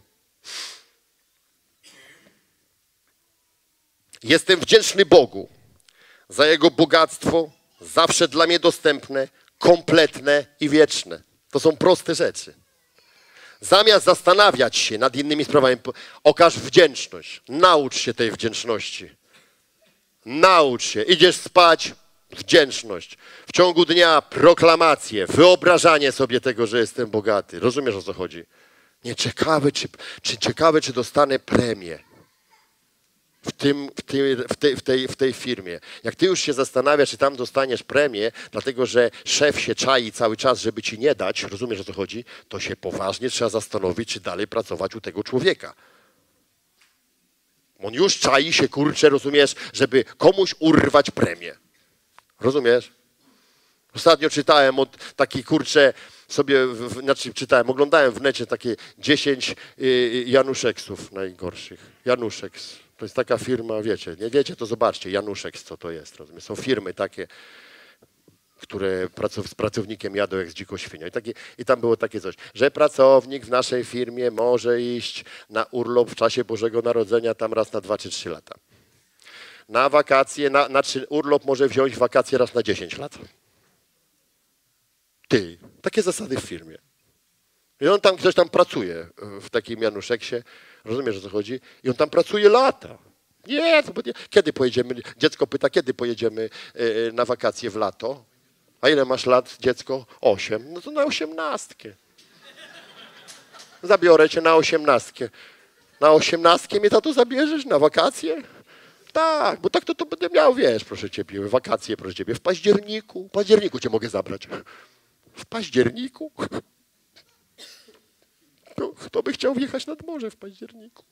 Jestem wdzięczny Bogu za Jego bogactwo, zawsze dla mnie dostępne, kompletne i wieczne. To są proste rzeczy. Zamiast zastanawiać się nad innymi sprawami, okaż wdzięczność. Naucz się tej wdzięczności. Naucz się. Idziesz spać, wdzięczność. W ciągu dnia proklamacje, wyobrażanie sobie tego, że jestem bogaty. Rozumiesz, o co chodzi? Nie, ciekawe, czy, czy, ciekawe, czy dostanę premię w, tym, w, tej, w, tej, w, tej, w tej firmie. Jak ty już się zastanawiasz, czy tam dostaniesz premię, dlatego że szef się czai cały czas, żeby ci nie dać, rozumiesz, o co chodzi, to się poważnie trzeba zastanowić, czy dalej pracować u tego człowieka. On już czai się, kurczę, rozumiesz, żeby komuś urwać premię. Rozumiesz? Ostatnio czytałem od takiej, kurczę, sobie, w, znaczy czytałem, oglądałem w necie takie dziesięć y, Januszeksów najgorszych. Januszeks. To jest taka firma, wiecie, nie wiecie, to zobaczcie, Januszeks, co to jest. Rozumiesz? Są firmy takie, które pracow, z pracownikiem jadą jak z dziką świnią. I, takie, I tam było takie coś, że pracownik w naszej firmie może iść na urlop w czasie Bożego Narodzenia tam raz na dwa czy trzy lata. Na wakacje, na, na urlop może wziąć wakacje raz na dziesięć lat. Ty, takie zasady w firmie. I on tam, ktoś tam pracuje w takim Januszeksie, rozumiesz, o co chodzi? I on tam pracuje lata. Nie, to nie. Kiedy pojedziemy? Dziecko pyta, kiedy pojedziemy yy, na wakacje w lato? A ile masz lat, dziecko? Osiem. No to na osiemnastkę. Zabiorę cię na osiemnastkę. Na osiemnastkę mnie tato zabierzesz na wakacje? Tak, bo tak to, to będę miał, wiesz, proszę ciebie, wakacje, proszę ciebie, w październiku. W październiku cię mogę zabrać. W październiku? Kto, kto by chciał wjechać nad morze w październiku?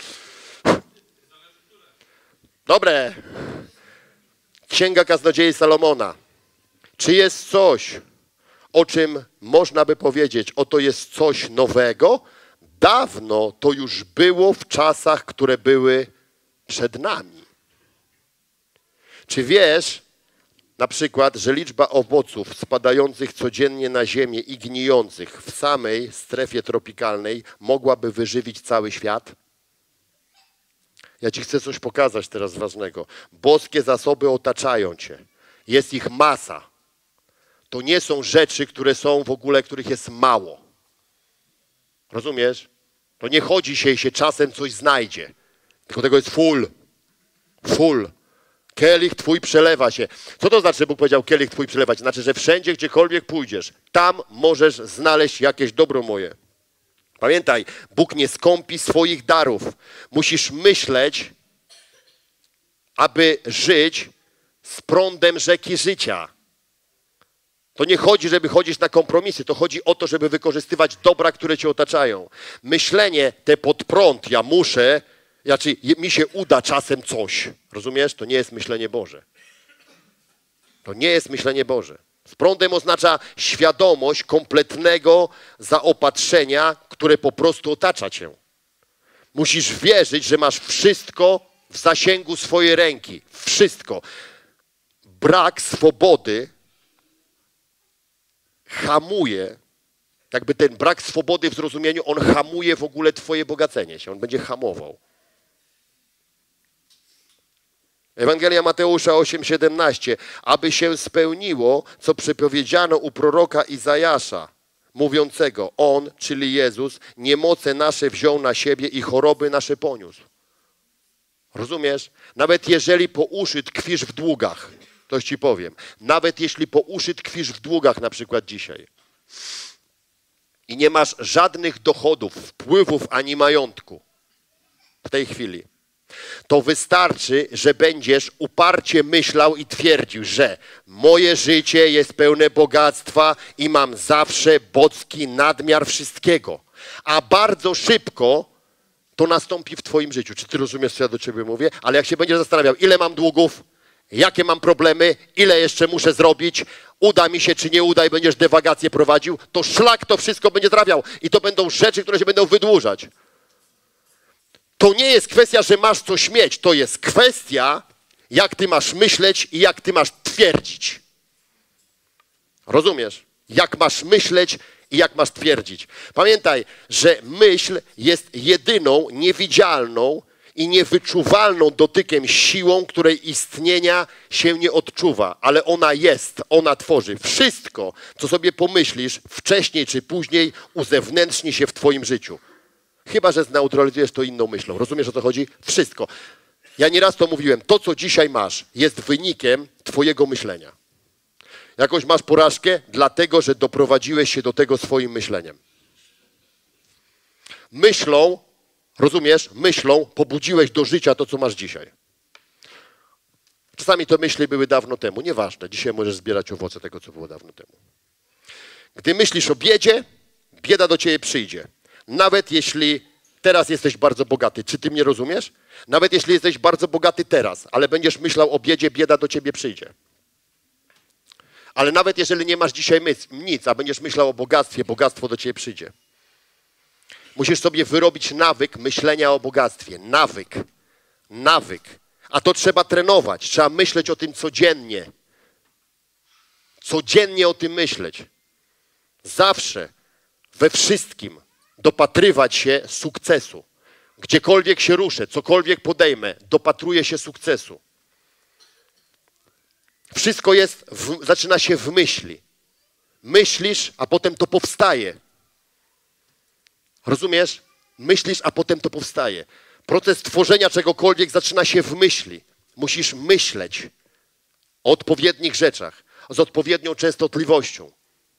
Dobre. Księga Kaznodziei Salomona. Czy jest coś, o czym można by powiedzieć, oto jest coś nowego? Dawno to już było w czasach, które były przed nami. Czy wiesz, na przykład, że liczba owoców spadających codziennie na ziemię i gnijących w samej strefie tropikalnej mogłaby wyżywić cały świat? Ja ci chcę coś pokazać teraz ważnego. Boskie zasoby otaczają cię. Jest ich masa. To nie są rzeczy, które są w ogóle, których jest mało. Rozumiesz? To nie chodzi się i się czasem coś znajdzie. Tylko tego jest full. Full. Kielich twój przelewa się. Co to znaczy, Bóg powiedział, kielich twój przelewa się? Znaczy, że wszędzie, gdziekolwiek pójdziesz, tam możesz znaleźć jakieś dobro moje. Pamiętaj, Bóg nie skąpi swoich darów. Musisz myśleć, aby żyć z prądem rzeki życia. To nie chodzi, żeby chodzić na kompromisy. To chodzi o to, żeby wykorzystywać dobra, które cię otaczają. Myślenie te pod prąd, ja muszę, znaczy mi się uda czasem coś. Rozumiesz? To nie jest myślenie Boże. To nie jest myślenie Boże. Z prądem oznacza świadomość kompletnego zaopatrzenia, które po prostu otacza cię. Musisz wierzyć, że masz wszystko w zasięgu swojej ręki. Wszystko. Brak swobody hamuje, jakby ten brak swobody w zrozumieniu, on hamuje w ogóle twoje bogacenie się. On będzie hamował. Ewangelia Mateusza osiem siedemnaście. Aby się spełniło, co przepowiedziano u proroka Izajasza, mówiącego, On, czyli Jezus, niemoce nasze wziął na siebie i choroby nasze poniósł. Rozumiesz? Nawet jeżeli po uszy tkwisz w długach, to ci powiem, nawet jeśli po uszy tkwisz w długach na przykład dzisiaj i nie masz żadnych dochodów, wpływów ani majątku w tej chwili, to wystarczy, że będziesz uparcie myślał i twierdził, że moje życie jest pełne bogactwa i mam zawsze boski nadmiar wszystkiego. A bardzo szybko to nastąpi w twoim życiu. Czy ty rozumiesz, co ja do ciebie mówię? Ale jak się będziesz zastanawiał, ile mam długów, jakie mam problemy, ile jeszcze muszę zrobić, uda mi się czy nie uda i będziesz dywagację prowadził, to szlak to wszystko będzie trafiał. I to będą rzeczy, które się będą wydłużać. To nie jest kwestia, że masz coś mieć. To jest kwestia, jak ty masz myśleć i jak ty masz twierdzić. Rozumiesz? Jak masz myśleć i jak masz twierdzić. Pamiętaj, że myśl jest jedyną niewidzialną i niewyczuwalną dotykiem siłą, której istnienia się nie odczuwa, ale ona jest, ona tworzy. Wszystko, co sobie pomyślisz, wcześniej czy później uzewnętrzni się w twoim życiu. Chyba że zneutralizujesz to inną myślą. Rozumiesz, o co chodzi? Wszystko. Ja nieraz to mówiłem. To, co dzisiaj masz, jest wynikiem twojego myślenia. Jakąś masz porażkę, dlatego, że doprowadziłeś się do tego swoim myśleniem. Myślą, rozumiesz, myślą pobudziłeś do życia to, co masz dzisiaj. Czasami to myśli były dawno temu. Nieważne, dzisiaj możesz zbierać owoce tego, co było dawno temu. Gdy myślisz o biedzie, bieda do ciebie przyjdzie. Nawet jeśli teraz jesteś bardzo bogaty. Czy ty mnie rozumiesz? Nawet jeśli jesteś bardzo bogaty teraz, ale będziesz myślał o biedzie, bieda do ciebie przyjdzie. Ale nawet jeżeli nie masz dzisiaj nic, a będziesz myślał o bogactwie, bogactwo do ciebie przyjdzie. Musisz sobie wyrobić nawyk myślenia o bogactwie. Nawyk. Nawyk. A to trzeba trenować. Trzeba myśleć o tym codziennie. Codziennie o tym myśleć. Zawsze, we wszystkim dopatrywać się sukcesu. Gdziekolwiek się ruszę, cokolwiek podejmę, dopatruję się sukcesu. Wszystko jest, w, zaczyna się w myśli. Myślisz, a potem to powstaje. Rozumiesz? Myślisz, a potem to powstaje. Proces tworzenia czegokolwiek zaczyna się w myśli. Musisz myśleć o odpowiednich rzeczach, z odpowiednią częstotliwością.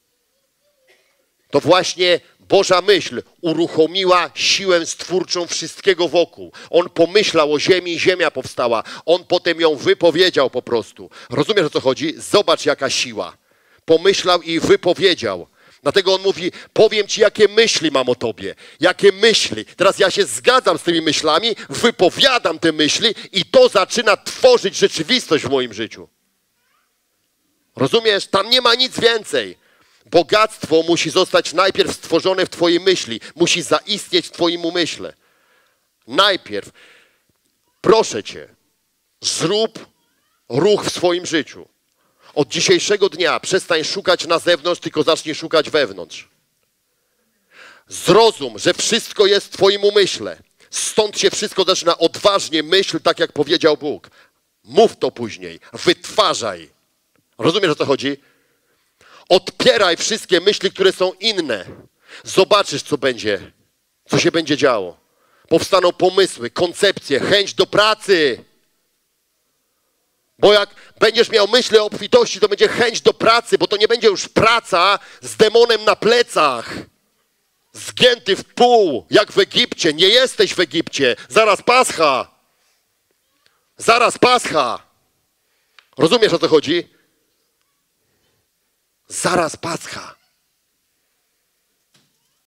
To właśnie Boża myśl uruchomiła siłę stwórczą wszystkiego wokół. On pomyślał o ziemi i ziemia powstała. On potem ją wypowiedział po prostu. Rozumiesz, o co chodzi? Zobacz, jaka siła. Pomyślał i wypowiedział. Dlatego on mówi, powiem ci, jakie myśli mam o tobie. Jakie myśli. Teraz ja się zgadzam z tymi myślami, wypowiadam te myśli i to zaczyna tworzyć rzeczywistość w moim życiu. Rozumiesz? Tam nie ma nic więcej. Bogactwo musi zostać najpierw stworzone w twojej myśli. Musi zaistnieć w twoim umyśle. Najpierw, proszę cię, zrób ruch w swoim życiu. Od dzisiejszego dnia przestań szukać na zewnątrz, tylko zacznij szukać wewnątrz. Zrozum, że wszystko jest w twoim umyśle. Stąd się wszystko zaczyna. Odważnie myśl, tak jak powiedział Bóg. Mów to później. Wytwarzaj. Rozumiesz, o co chodzi? Odpieraj wszystkie myśli, które są inne. Zobaczysz, co będzie, co się będzie działo. Powstaną pomysły, koncepcje, chęć do pracy. Bo jak będziesz miał myśli o obfitości, to będzie chęć do pracy, bo to nie będzie już praca z demonem na plecach. Zgięty w pół, jak w Egipcie. Nie jesteś w Egipcie. Zaraz Pascha. Zaraz Pascha. Rozumiesz, o co chodzi? Zaraz Pascha.